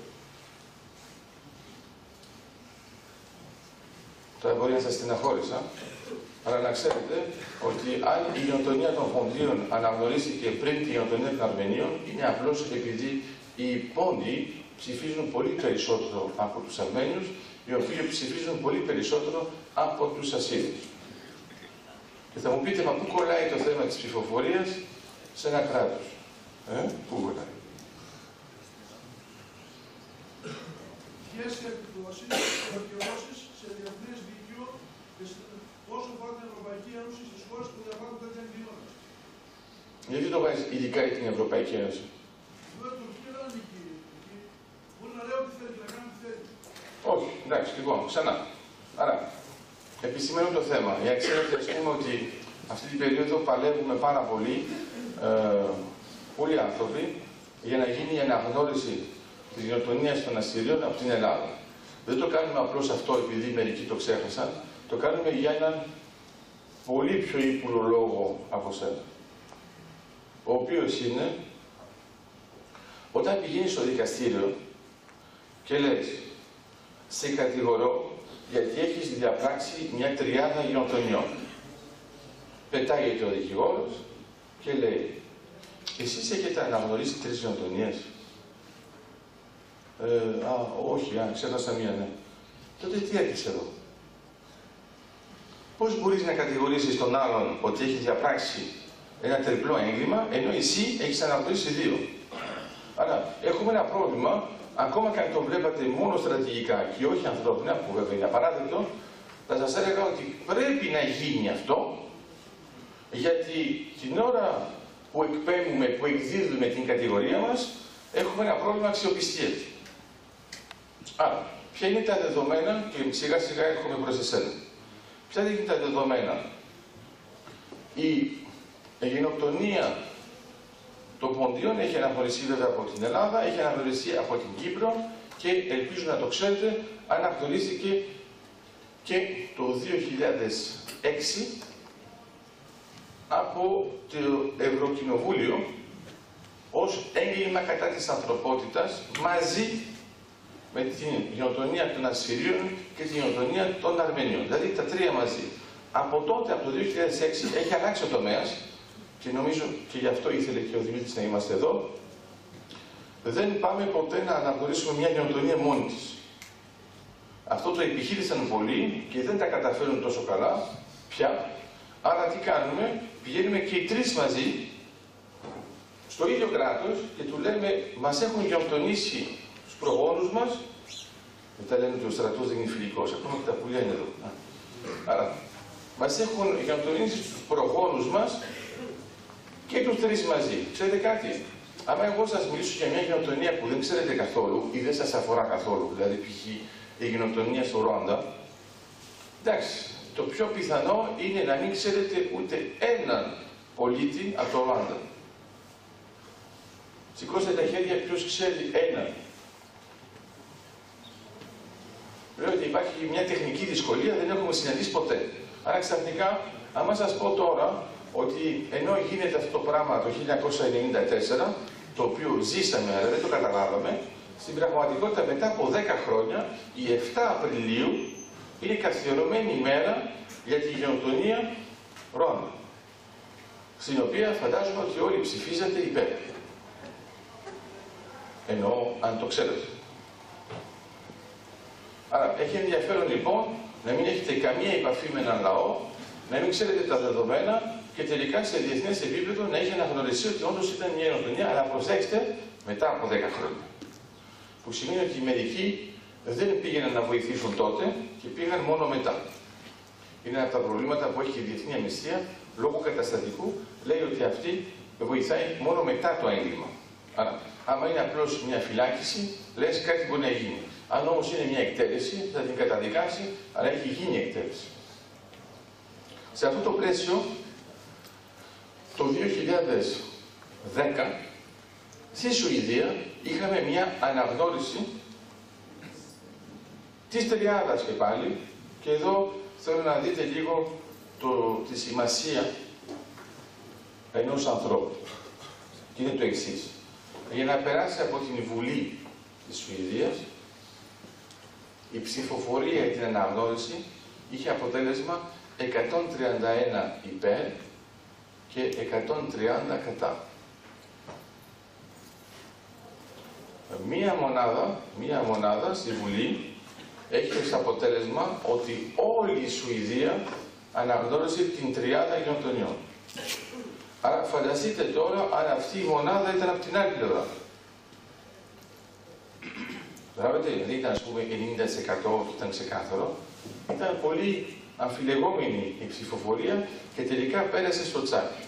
Speaker 1: Τώρα μπορεί να σας στεναχώρησα, αλλά να ξέρετε ότι αν η γενοκτονία των Ποντίων αναγνωρίστηκε πριν τη γενοκτονία των Αρμενίων, είναι απλώς επειδή οι Πόντιοι ψηφίζουν πολύ περισσότερο από τους Αρμένιους, οι οποίοι ψηφίζουν πολύ περισσότερο από τους Ασσύριους. Και θα μου πείτε, μα πού κολλάει το θέμα της ψηφοφορίας σε ένα κράτος? Ε, πού κολλάει?
Speaker 2: Ποιες επιπτώσεις βελτιώσεις σε διεθνές δίκαιο όσο αφορά την Ευρωπαϊκή Ένωση στις χώρες που διαβάζουν τέτοια εγκλήματα?
Speaker 1: Γιατί το βάζεις ειδικά για την Ευρωπαϊκή Ένωση?
Speaker 2: Βέβαια, η Τουρκία δεν ανήκει εκεί. Μπορεί να λέει ό,τι θέλει και να κάνει ό,τι θέλει.
Speaker 1: Όχι, εντάξει, λοιπόν, ξανά. Άρα, επισημαίνω το θέμα. Για να ξέρετε, ας πούμε, ότι αυτή την περίοδο παλεύουμε πάρα πολύ, ε, πολλοί άνθρωποι, για να γίνει η αναγνώριση της γενοκτονίας των Ασσυρίων από την Ελλάδα. Δεν το κάνουμε απλώς αυτό επειδή μερικοί το ξέχασαν, το κάνουμε για έναν πολύ πιο ύπουλο λόγο από σένα. Ο οποίος είναι, όταν πηγαίνεις στο δικαστήριο και λες, σε κατηγορώ γιατί έχεις διαπράξει μια τριάδα γενοκτονιών. Πετάγεται ο δικηγόρος και λέει, εσείς έχετε αναγνωρίσει τρεις γενοκτονίες? Ε, α, όχι, α, ξέχασα μία, ναι. Τότε τι έρχεσαι εδώ? Πώς μπορείς να κατηγορήσεις τον άλλον ότι έχει διαπράξει ένα τριπλό έγκλημα, ενώ εσύ έχεις αναγνωρίσει δύο? Άρα, έχουμε ένα πρόβλημα, ακόμα και αν το βλέπατε μόνο στρατηγικά και όχι ανθρώπινα, που βέβαια είναι απαράδεκτο, θα σας έλεγα ότι πρέπει να γίνει αυτό, γιατί την ώρα που εκπέμπουμε, που εκδίδουμε την κατηγορία μας, έχουμε ένα πρόβλημα αξιοπιστίας. Άρα, ποια είναι τα δεδομένα, και σιγά σιγά έρχομαι προς εσένα. Ποια είναι τα δεδομένα? Η γενοκτονία των Ποντίων έχει αναγνωριστεί βέβαια από την Ελλάδα, έχει αναγνωριστεί από την Κύπρο και ελπίζω να το ξέρετε, αναγνωρίστηκε και το δύο χιλιάδες έξι από το Ευρωκοινοβούλιο ως έγκλημα κατά της ανθρωπότητας μαζί με την γενοκτονία των Ασσυρίων και την γενοκτονία των Αρμενίων. Δηλαδή τα τρία μαζί. Από τότε, από το δύο χιλιάδες έξι, έχει αλλάξει ο τομέας και νομίζω και γι' αυτό ήθελε και ο Δημήτρης να είμαστε εδώ. Δεν πάμε ποτέ να αναγνωρίσουμε μια γενοκτονία μόνη της. Αυτό το επιχείρησαν πολλοί και δεν τα καταφέρουν τόσο καλά πια. Άρα τι κάνουμε? Πηγαίνουμε και οι τρεις μαζί στο ίδιο κράτος και του λέμε, μας έχουν γενοκτονήσει τους προγόνους μας. Μετά λένε ότι ο στρατός δεν είναι φιλικός, ακόμα και τα πουλιά είναι εδώ. Άρα, μας έχουν γενοκτονήσει τους προγόνους μας και τους τρεις μαζί. Ξέρετε κάτι? Άμα εγώ σας μιλήσω για μια γενοκτονία που δεν ξέρετε καθόλου ή δεν σας αφορά καθόλου, δηλαδή π.χ. η γενοκτονία στο Ρουάντα, εντάξει, το πιο πιθανό είναι να μην ξέρετε ούτε έναν πολίτη από το Ρουάντα. Σηκώστε τα χέρια ποιος ξέρει έναν. Λέω ότι υπάρχει υπάρχει μια τεχνική δυσκολία, δεν έχουμε συναντήσει ποτέ. Άρα ξαφνικά, άμα σας πω τώρα ότι ενώ γίνεται αυτό το πράγμα το χίλια εννιακόσια ενενήντα τέσσερα, το οποίο ζήσαμε αλλά δεν το καταλάβαμε, στην πραγματικότητα μετά από δέκα χρόνια, η εφτά Απριλίου είναι καθιερωμένη ημέρα για τη γενοκτονία Ρουάντα, στην οποία φαντάζομαι ότι όλοι ψηφίζατε υπέρ. Εννοώ, αν το ξέρετε. Άρα, έχει ενδιαφέρον λοιπόν να μην έχετε καμία επαφή με έναν λαό, να μην ξέρετε τα δεδομένα και τελικά σε διεθνές επίπεδο να έχει αναγνωριστεί ότι όντως ήταν μια γενοκτονία, αλλά προσέξτε, μετά από δέκα χρόνια. Που σημαίνει ότι μερικοί δεν πήγαιναν να βοηθήσουν τότε και πήγαν μόνο μετά. Είναι ένα από τα προβλήματα που έχει η Διεθνή Αμνηστία, λόγω καταστατικού, λέει ότι αυτή βοηθάει μόνο μετά το έγκλημα. Άρα, άμα είναι απλώς μια φυλάκιση, λες κάτι μπορεί να γίνει. Αν όμως είναι μια εκτέλεση, θα την καταδικάσει, αλλά έχει γίνει εκτέλεση. Σε αυτό το πλαίσιο, το δύο χιλιάδες δέκα, στη Σουηδία είχαμε μια αναγνώριση της τριάδας και πάλι, και εδώ θέλω να δείτε λίγο το, τη σημασία ενός ανθρώπου. Και είναι το εξής. Για να περάσει από την Βουλή της Σουηδίας, η ψηφοφορία για την αναγνώριση είχε αποτέλεσμα εκατόν τριάντα ένα υπέρ και εκατόν τριάντα κατά. Μία μονάδα, μία μονάδα στη Βουλή έχει ως αποτέλεσμα ότι όλη η Σουηδία αναγνώρισε την τριάδα γενοκτονιών. Άρα φανταστείτε τώρα αν αυτή η μονάδα ήταν από την άλλη πλευρά. Καταλάβετε, δεν ήταν ας πούμε ενενήντα τοις εκατό και ήταν ξεκάθαρο. Ήταν πολύ αμφιλεγόμενη η ψηφοφορία και τελικά πέρασε στο τσάκι.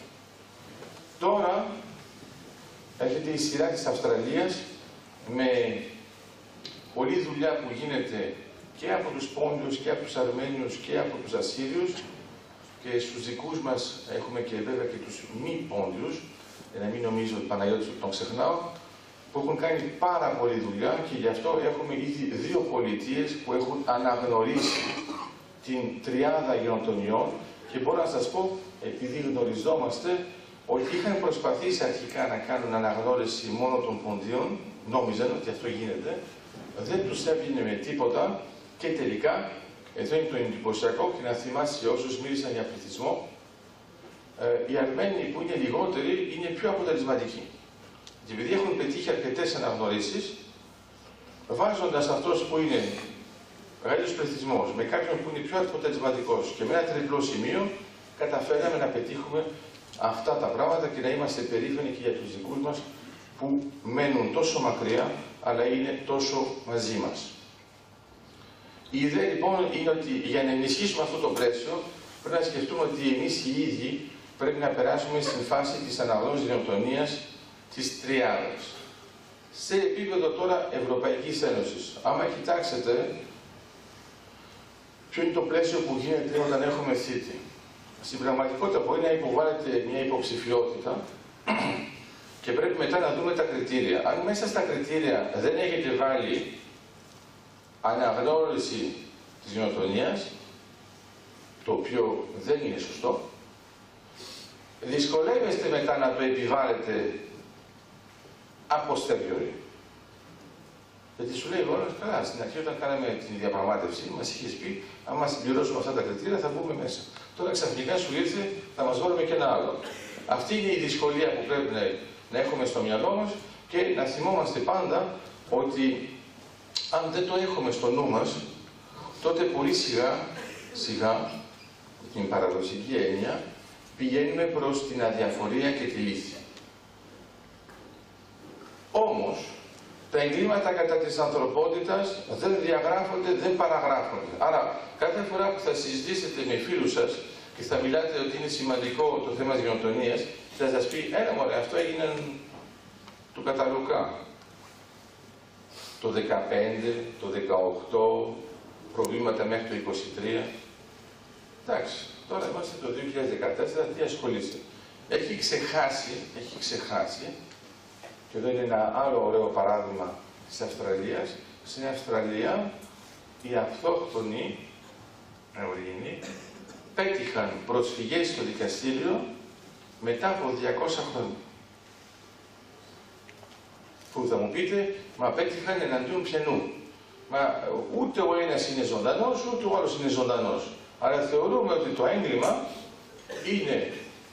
Speaker 1: Τώρα έρχεται η σειρά της Αυστραλίας με πολλή δουλειά που γίνεται και από τους Πόντιους και από τους Αρμένιους και από τους Ασσύριους, και στους δικούς μας έχουμε και βέβαια και τους μη Πόντιους, για να μην νομίζω ότι Παναγιώτης τον ξεχνάω, που έχουν κάνει πάρα πολλή δουλειά και γι' αυτό έχουμε ήδη δύο πολιτείες που έχουν αναγνωρίσει την τριάδα γενοκτονιών, και μπορώ να σας πω, επειδή γνωριζόμαστε, ότι είχαν προσπαθήσει αρχικά να κάνουν αναγνώριση μόνο των Ποντίων, νόμιζαν ότι αυτό γίνεται, δεν τους έβγαινε με τίποτα και τελικά, εδώ είναι το εντυπωσιακό, και να θυμάσαι όσους μίλησαν για πληθυσμό, ε, οι Αρμένοι που είναι λιγότεροι είναι πιο αποτελεσματικοί. Και επειδή έχουν πετύχει αρκετές αναγνωρίσεις, βάζοντας αυτός που είναι μεγαλύτερος πληθυσμός με κάποιον που είναι πιο αποτελεσματικός και με ένα τριπλό σημείο, καταφέραμε να πετύχουμε αυτά τα πράγματα και να είμαστε περήφανοι και για τους δικούς μας που μένουν τόσο μακριά, αλλά είναι τόσο μαζί μας. Η ιδέα λοιπόν είναι ότι για να ενισχύσουμε αυτό το πλαίσιο, πρέπει να σκεφτούμε ότι εμείς οι ίδιοι πρέπει να περάσουμε στην φάση της αναγνώρισης γενοκτονίας της τριάδας. Σε επίπεδο τώρα Ευρωπαϊκής Ένωσης. Άμα κοιτάξετε ποιο είναι το πλαίσιο που γίνεται όταν έχουμε θήτη. Στην πραγματικότητα μπορεί να υποβάλλετε μια υποψηφιότητα και πρέπει μετά να δούμε τα κριτήρια. Αν μέσα στα κριτήρια δεν έχετε βάλει αναγνώριση της γενοκτονίας, το οποίο δεν είναι σωστό, δυσκολεύεστε μετά να το επιβάλλετε posteriori. Γιατί σου λέει ο άλλος, καλά, στην αρχή όταν κάναμε την διαπραγμάτευση, μας είχες πει, αν μας συμπληρώσουμε αυτά τα κριτήρια θα μπούμε μέσα. Τώρα ξαφνικά σου ήρθε, θα μας βάλουμε και ένα άλλο. Αυτή είναι η δυσκολία που πρέπει να, να έχουμε στο μυαλό μας και να θυμόμαστε πάντα ότι αν δεν το έχουμε στο νου μας, τότε πολύ σιγά, σιγά, την παραδοσιακή έννοια, πηγαίνουμε προς την αδιαφορία και τη λύθη. Όμως, τα εγκλήματα κατά της ανθρωπότητας δεν διαγράφονται, δεν παραγράφονται. Άρα, κάθε φορά που θα συζητήσετε με φίλους σας και θα μιλάτε ότι είναι σημαντικό το θέμα της γενοκτονίας, θα σας πει, έλα μωρέ, αυτό έγινε του Καταλουκά. Το δεκαπέντε, το δεκαοκτώ, προβλήματα μέχρι το είκοσι τρία. Εντάξει, τώρα είμαστε το δύο χιλιάδες δεκατέσσερα, τι ασχολείστε. Έχει ξεχάσει, έχει ξεχάσει, και εδώ είναι ένα άλλο ωραίο παράδειγμα της Αυστραλίας. Στην Αυστραλία οι αυτόχθονοι Νεογενεί πέτυχαν προσφυγές στο δικαστήριο μετά από διακόσια χρόνια. Που θα μου πείτε, μα πέτυχαν εναντίον ποιανού. Μα ούτε ο ένας είναι ζωντανός, ούτε ο άλλος είναι ζωντανός. Άρα θεωρούμε ότι το έγκλημα είναι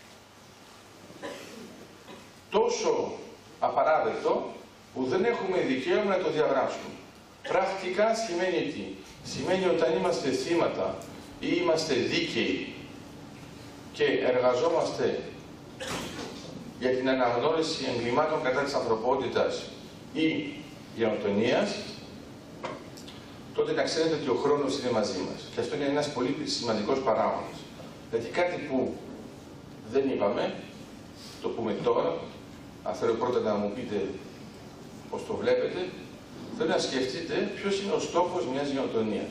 Speaker 1: τόσο απαράδεκτο που δεν έχουμε δικαίωμα να το διαγράψουμε. Πρακτικά σημαίνει τι? Σημαίνει όταν είμαστε θύματα ή είμαστε δίκαιοι και εργαζόμαστε για την αναγνώριση εγκλημάτων κατά της ανθρωπότητας ή γενοκτονίας, τότε να ξέρετε ότι ο χρόνος είναι μαζί μας. Και αυτό είναι ένας πολύ σημαντικός παράγοντας. Γιατί κάτι που δεν είπαμε, το πούμε τώρα, αν θέλω πρώτα να μου πείτε πώς το βλέπετε, θέλω να σκεφτείτε ποιος είναι ο στόχος μιας γενοκτονίας.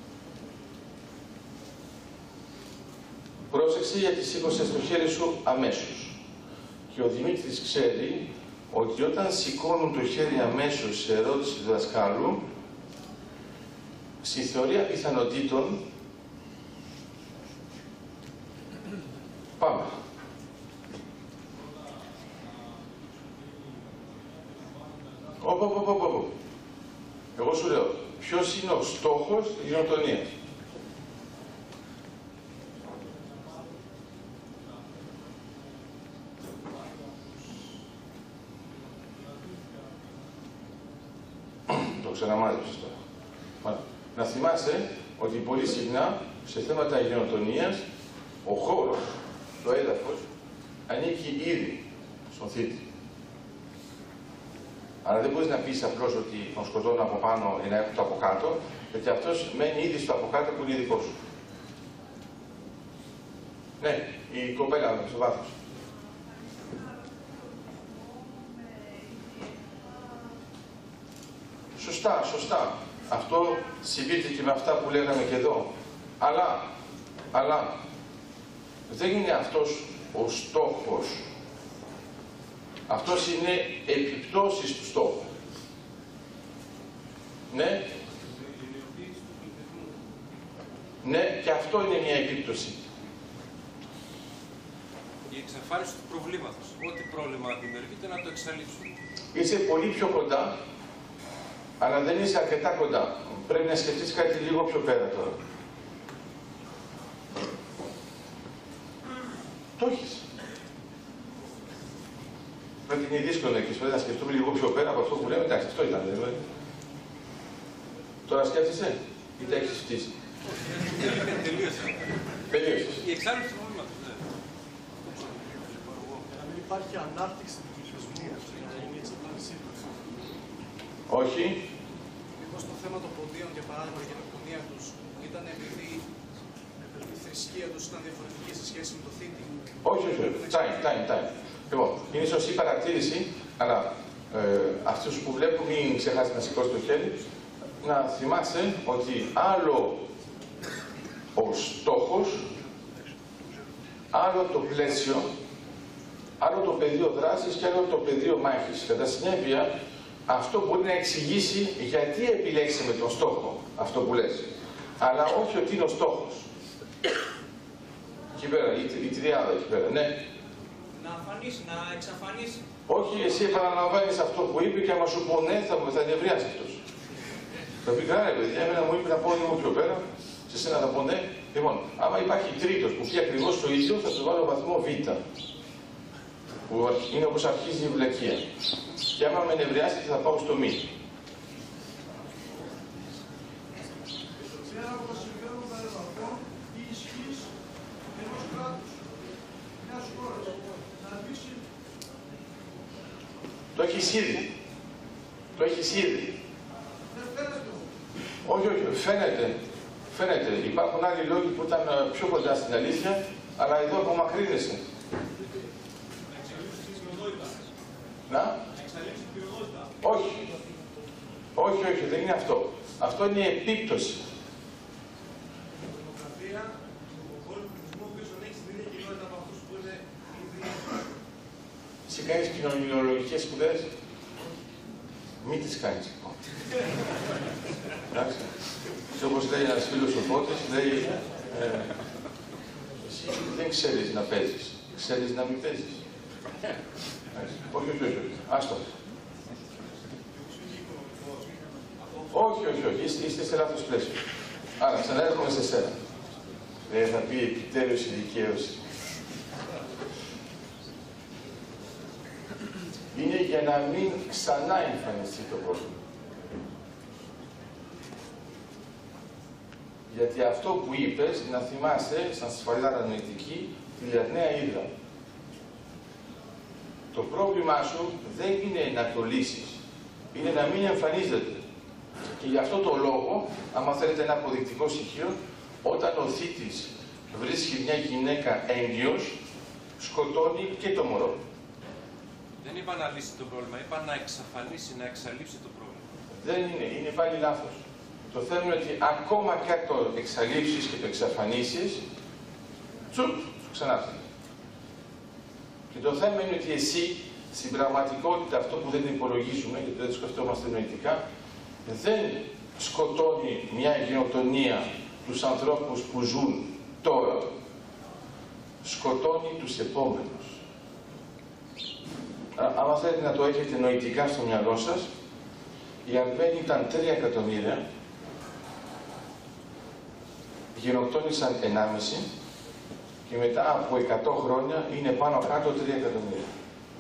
Speaker 1: Πρόσεξε, γιατί σήκωσε στο χέρι σου αμέσως. Και ο Δημήτρης ξέρει ότι όταν σηκώνουν το χέρι αμέσως σε ερώτηση του δασκάλου, στη θεωρία πιθανότητων, πάμε. Όπα, όπα, όπα, όπα. Εγώ σου λέω, ποιος είναι ο στόχος της γενοκτονίας? Το ξαναμάζεψες τώρα. Να θυμάσαι ότι πολύ συχνά σε θέματα γενοκτονίας ο χώρος, το έδαφος, ανήκει ήδη στον θήτη. Άρα δεν μπορείς να πεις απλώς ότι τον σκοτώνω από πάνω ή να έχω το από κάτω, γιατί αυτός μένει ήδη στο από κάτω που είναι δικό σου. Ναι, η κοπέλα στο βάθος. Σωστά, σωστά. Αυτό συμπίπτει και με αυτά που λέγαμε και εδώ. Αλλά, αλλά, δεν είναι αυτός ο στόχος. Αυτός είναι επιπτώσεις του στόχου. Ναι. Ναι, και αυτό είναι μια επίπτωση.
Speaker 8: Η εξαφάνιση του προβλήματος. Ό,τι πρόβλημα δημιουργείται να το εξαλείψουμε.
Speaker 1: Είσαι πολύ πιο κοντά, αλλά δεν είσαι αρκετά κοντά. Πρέπει να σκεφτείς κάτι λίγο πιο πέρα τώρα. Το έχεις. Πρέπει είναι δύσκολο εκεί, πρέπει να σκεφτούμε λίγο πιο πέρα από αυτό που λέμε. Εντάξει, αυτό ήταν, δηλαδή. Τώρα σκέφτεσαι ή τα έχεις φτύσει?
Speaker 8: Τελείωσε.
Speaker 1: Τελείωσες.
Speaker 8: Η εξάλληψη του προβλήματος, ναι.
Speaker 5: Να μην υπάρχει ανάπτυξη του πληθυσμού, να είναι η εξαφάνισή του.
Speaker 1: Όχι.
Speaker 3: Μήπως το θέμα των ποντίων, για παράδειγμα, για την κοινωνία τους, ήταν επειδή η θρησκεία τους ήταν διαφορετική σε σχέση με το θήτη?
Speaker 1: Όχι, όχι, όχι. Time, time, time. Λοιπόν, είναι σωστή παρατήρηση, αλλά ε, αυτούς που βλέπουν μην ξεχάσετε να σηκώσει το χέρι, να θυμάσαι ότι άλλο ο στόχος, άλλο το πλαίσιο, άλλο το πεδίο δράσης και άλλο το πεδίο μάχης. Κατά συνέπεια, αυτό μπορεί να εξηγήσει γιατί επιλέξαμε τον στόχο, αυτό που λες. Αλλά όχι ότι είναι ο στόχος. Εκεί πέρα, η, η τριάδα εκεί πέρα, ναι.
Speaker 6: Να αφανίσει, να εξαφανίσει.
Speaker 1: Όχι, εσύ επαναλαμβάνεις αυτό που είπε και άμα σου πω ναι, θα, θα νευριάσει αυτός. Θα πει καλά, παιδιά, εμένα μου είπε να πω λίγο πιο πέρα, σε σένα θα πω ναι. Λοιπόν, άμα υπάρχει τρίτος που πει ακριβώς το ίδιο, θα του βάλω βαθμό Β. Που είναι όπως αρχίζει η βλακεία. Και άμα με νευριάσει, θα πάω στο μη.
Speaker 2: Πέρα από τα συμφέροντα εδαφών ή ισχύς ενός κράτους, μιας χώρας, να αφήσει.
Speaker 1: Το έχεις ήδη. Το έχεις ήδη.
Speaker 2: Δεν φαίνεται όμως.
Speaker 1: Όχι, όχι, φαίνεται. Φαίνεται. Υπάρχουν άλλοι λόγοι που ήταν πιο κοντά στην αλήθεια, αλλά εδώ απομακρύνεσαι. Να. Όχι. Όχι, όχι, δεν είναι αυτό. Αυτό είναι η επίπτωση.
Speaker 5: Δημοκρατία, ο χώρος του πληθυσμού, ο οποίος ανέχει την ίδια κοινότητα από αυτούς που είναι ήδη.
Speaker 1: Εσύ κάνεις κοινωνιολογικές σπουδές. Μην τις κάνεις, λοιπόν. Εντάξει. Και όπως λέει ένας φίλος ο Φώτης, λέει, ε, εσύ δεν ξέρεις να παίζεις, ξέρεις να μην παίζεις. Όχι, όχι, όχι, άστο. Όχι, όχι, όχι, είστε, είστε σε λάθος πλαίσιο. Άρα, ξαναέρχομαι σε σένα. Δεν θα πει επιτέλους η δικαίωση. Είναι για να μην ξανά εμφανιστεί το πρόβλημα. Γιατί αυτό που είπες, να θυμάσαι, σαν σφαλιάρα νοητική, τη Λερναία Ύδρα. Το πρόβλημά σου δεν είναι να το λύσεις, είναι να μην εμφανίζεται. Και γι' αυτό το λόγο, άμα θέλετε ένα αποδεικτικό στοιχείο, όταν ο θήτης βρίσκει μια γυναίκα έγκυος, σκοτώνει και το μωρό.
Speaker 8: Δεν είπα να λύσει το πρόβλημα, είπα να εξαφανίσει, να εξαλείψει το πρόβλημα.
Speaker 1: Δεν είναι, είναι πάλι λάθος. Το θέμα είναι ότι ακόμα και αν το εξαλείψεις και το εξαφανίσεις, τσουπ, ξανά. Και το θέμα είναι ότι εσύ, στην πραγματικότητα, αυτό που δεν υπολογίζουμε, γιατί δεν το σκεφτόμαστε νοητικά, δεν σκοτώνει μια γενοκτονία τους ανθρώπους που ζουν τώρα. Σκοτώνει τους επόμενους. Άμα θέλετε να το έχετε νοητικά στο μυαλό σας, οι Αρμένοι ήταν τρία εκατομμύρια, γενοκτόνησαν ενάμιση και μετά από εκατό χρόνια είναι πάνω κάτω τρία εκατομμύρια.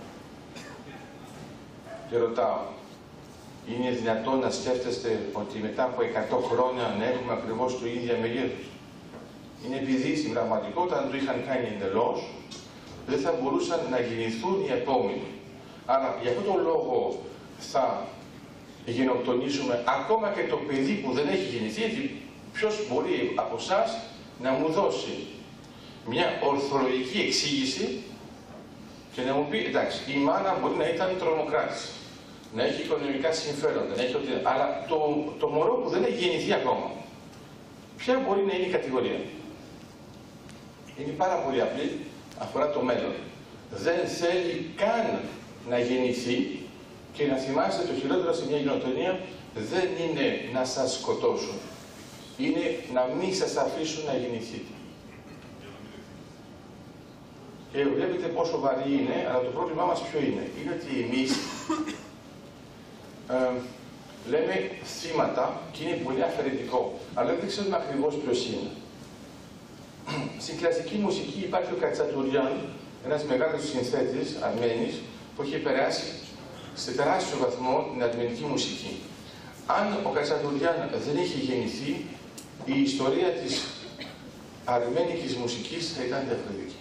Speaker 1: Και ρωτάω, είναι δυνατόν να σκέφτεστε ότι μετά από εκατό χρόνια να έχουμε ακριβώς το ίδιο μεγέθος? Είναι επειδή στην πραγματικότητα, αν το είχαν κάνει εντελώς, δεν θα μπορούσαν να γεννηθούν οι επόμενοι. Άρα, για αυτόν τον λόγο θα γενοκτονήσουμε ακόμα και το παιδί που δεν έχει γεννηθεί, γιατί ποιος μπορεί από εσάς να μου δώσει μια ορθολογική εξήγηση και να μου πει, εντάξει, η μάνα μπορεί να ήταν τρομοκράτης, να έχει οικονομικά συμφέροντα, να έχει ότι... αλλά το, το μωρό που δεν έχει γεννηθεί ακόμα, ποια μπορεί να είναι η κατηγορία? Είναι πάρα πολύ απλή, αφορά το μέλλον. Δεν θέλει καν να γεννηθεί και να θυμάστε το χειρότερο σε μια γενοκτονία δεν είναι να σας σκοτώσουν. Είναι να μην σας αφήσουν να γεννηθείτε. Και βλέπετε πόσο βαρύ είναι, αλλά το πρόβλημά μας ποιο είναι? Είναι ότι εμείς ε, λέμε θύματα και είναι πολύ αφαιρετικό, αλλά δεν ξέρουμε ακριβώς ποιος είναι. Στην κλασική μουσική υπάρχει ο Κατσατουριάν, ένας μεγάλος συνθέτης Αρμένης, που έχει περάσει σε τεράστιο βαθμό την αρμενική μουσική. Αν ο Κατσατουριάν δεν είχε γεννηθεί, η ιστορία της αρμένικης μουσικής θα ήταν διαφορετική.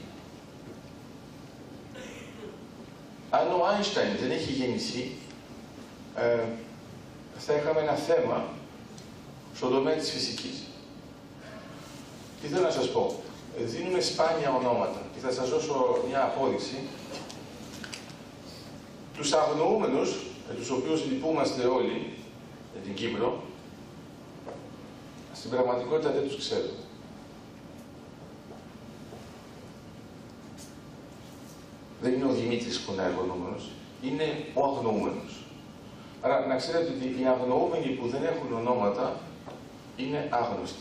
Speaker 1: Αν ο Άινστάιν δεν είχε γεννηθεί, ε, θα είχαμε ένα θέμα στον τομέα της φυσικής. Τι θέλω να σας πω? Δίνουμε σπάνια ονόματα και θα σας δώσω μια απόδειξη. Τους αγνοούμενους, με τους οποίους λυπούμαστε όλοι, για την Κύπρο, στην πραγματικότητα δεν τους ξέρω. Δεν είναι ο Δημήτρης που είναι αγνοούμενος, είναι ο αγνοούμενος. Άρα να ξέρετε ότι οι αγνοούμενοι που δεν έχουν ονόματα είναι άγνωστοι.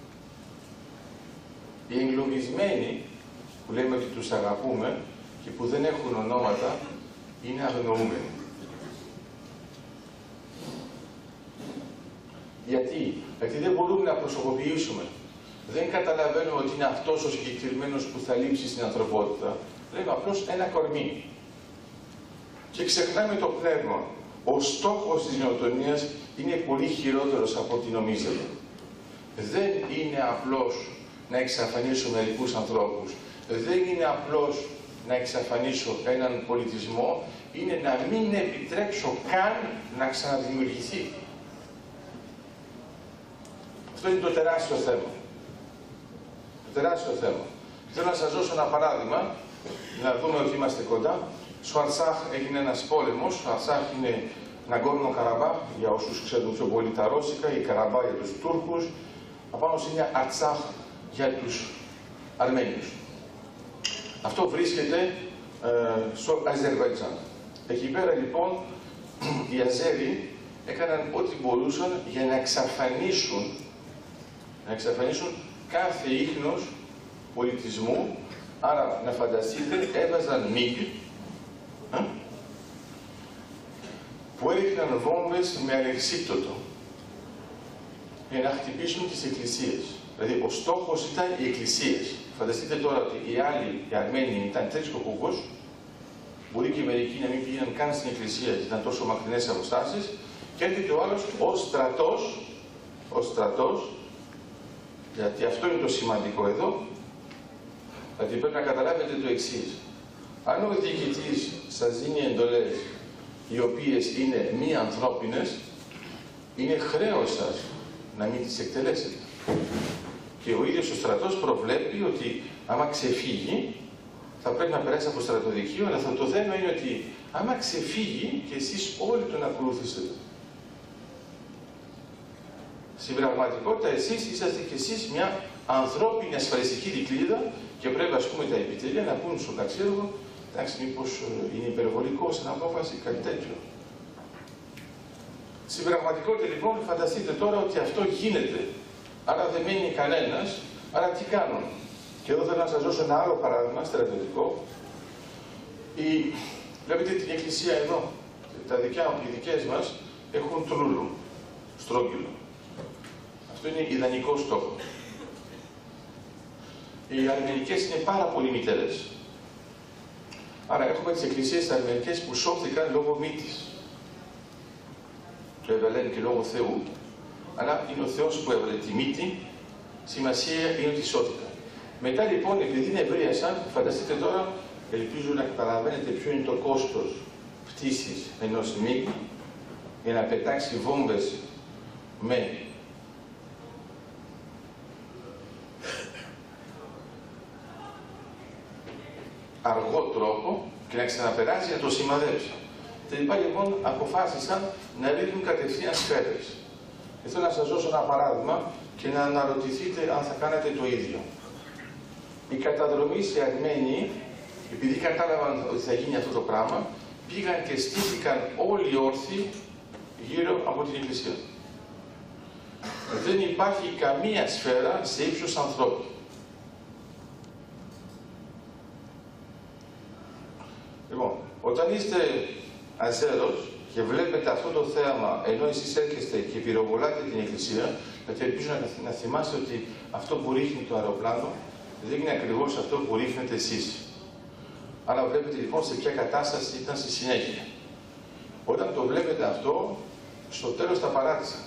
Speaker 1: Οι εγκλωβισμένοι, που λέμε ότι τους αγαπούμε και που δεν έχουν ονόματα, είναι αγνοούμενοι. Γιατί? Γιατί δεν μπορούμε να προσωποποιήσουμε. Δεν καταλαβαίνουμε ότι είναι αυτός ο συγκεκριμένος που θα λείψει στην ανθρωπότητα. Λέμε απλώς ένα κορμί. Και ξεχνάμε το πνεύμα. Ο στόχος της γενοκτονίας είναι πολύ χειρότερος από ό,τι νομίζετε. Δεν είναι απλώς να εξαφανίσω μερικούς ανθρώπους. Δεν είναι απλώς να εξαφανίσω έναν πολιτισμό. Είναι να μην επιτρέψω καν να ξαναδημιουργηθεί. Αυτό είναι το τεράστιο θέμα. Το τεράστιο θέμα. Θέλω να σας δώσω ένα παράδειγμα, να δούμε ότι είμαστε κοντά. Στο Αρτσάχ έγινε ένας πόλεμος. Το Αρτσάχ είναι Ναγκόρνο Καραμπάχ, για όσους ξέρουν πιο πολύ τα ρώσικα, η Καραμπάχ για τους Τούρκους. Απάνω είναι Αρτσάχ για τους Αρμένιους. Αυτό βρίσκεται ε, στο Αζερβαϊτζάν. Εκεί πέρα λοιπόν οι Αζέροι έκαναν ό,τι μπορούσαν για να εξαφανίσουν να εξαφανίσουν κάθε ίχνος πολιτισμού. Άρα, να φανταστείτε, έβαζαν μύκη ε, που έριχναν βόμβες με ανεξίπτωτο για να χτυπήσουν τις εκκλησίες. Δηλαδή, ο στόχος ήταν οι εκκλησίες. Φανταστείτε τώρα ότι οι άλλοι, οι Αρμένοι, ήταν τρεις κοκκούκος, μπορεί και μερικοί να μην πήγαιναν καν στην εκκλησία, ήταν τόσο μακρινές αποστάσεις, και έρχεται ο άλλος, ο στρατός, ο στρατός, γιατί αυτό είναι το σημαντικό εδώ, ότι πρέπει να καταλάβετε το εξής. Αν ο διοικητής σας δίνει εντολές οι οποίες είναι μη ανθρώπινες, είναι χρέος σας να μην τις εκτελέσετε. Και ο ίδιος ο στρατός προβλέπει ότι άμα ξεφύγει, θα πρέπει να περάσει από στρατοδικείο, αλλά το θέμα είναι ότι άμα ξεφύγει και εσείς όλοι τον ακολουθήσετε. Στην πραγματικότητα, εσείς είσαστε και εσείς μια ανθρώπινη ασφαλιστική δικλείδα και πρέπει, ας πούμε, τα επιτελεία να πούν στον ταξίδι, εντάξει, μήπως είναι υπερβολικό σαν απόφαση, κάτι τέτοιο. Στην πραγματικότητα, λοιπόν, φανταστείτε τώρα ότι αυτό γίνεται. Άρα δεν μένει κανένας, άρα τι κάνουν. Και εδώ θέλω να σας δώσω ένα άλλο παράδειγμα, στρατιωτικό. Η... Βλέπετε την εκκλησία εδώ. Τα δικιά, οι δικές μας έχουν τρούλου, στρόγγυλο. Αυτό είναι ιδανικό στόχο. Οι αρμενικές είναι πάρα πολύ μητέρες. Άρα έχουμε τις εκκλησίες αρμενικές που σώθηκαν λόγω μύτης. Βέβαια λένε και λόγω Θεού. Αλλά είναι ο Θεός που έβαλε τη μύτη, σημασία είναι ότι σώθηκαν. Μετά λοιπόν, επειδή είναι ευρίασαν, φανταστείτε τώρα, ελπίζω να καταλαβαίνετε ποιο είναι το κόστος πτήσης ενός μύκ για να πετάξει βόμβες με αργό τρόπο και να ξαναπεράσει για να το σημαδέψει. Τελικά λοιπόν αποφάσισαν να ρίχνουν κατευθείαν σφαίρες. Και θέλω να σας δώσω ένα παράδειγμα και να αναρωτηθείτε αν θα κάνετε το ίδιο. Οι καταδρομείς οι Αρμένοι, επειδή κατάλαβαν ότι θα γίνει αυτό το πράγμα, πήγαν και στήθηκαν όλοι όρθιοι γύρω από την εκκλησία. Δεν υπάρχει καμία σφαίρα σε ύψος ανθρώπου. Λοιπόν, όταν είστε Αζέρος και βλέπετε αυτό το θέαμα, ενώ εσείς έρχεστε και πυροβολάτε την εκκλησία, γιατί ελπίζω να, να θυμάστε ότι αυτό που ρίχνει το αεροπλάνο δεν είναι ακριβώς αυτό που ρίχνετε εσείς. Άρα βλέπετε λοιπόν σε ποια κατάσταση ήταν στη συνέχεια. Όταν το βλέπετε αυτό, στο τέλος τα παράτησαν.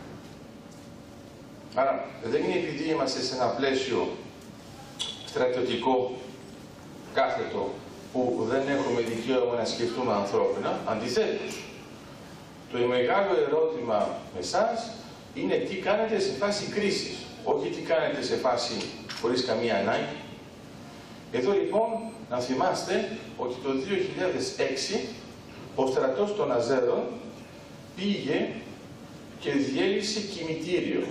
Speaker 1: Άρα δεν είναι επειδή είμαστε σε ένα πλαίσιο στρατιωτικό κάθετο που δεν έχουμε δικαίωμα να σκεφτούμε ανθρώπινα, αντιθέτως. Το μεγάλο ερώτημα με εσάς είναι τι κάνετε σε φάση κρίσης, όχι τι κάνετε σε φάση χωρίς καμία ανάγκη. Εδώ λοιπόν να θυμάστε ότι το δύο χιλιάδες έξι ο στρατός των Αζέρων πήγε και διέλυσε κημητήριο.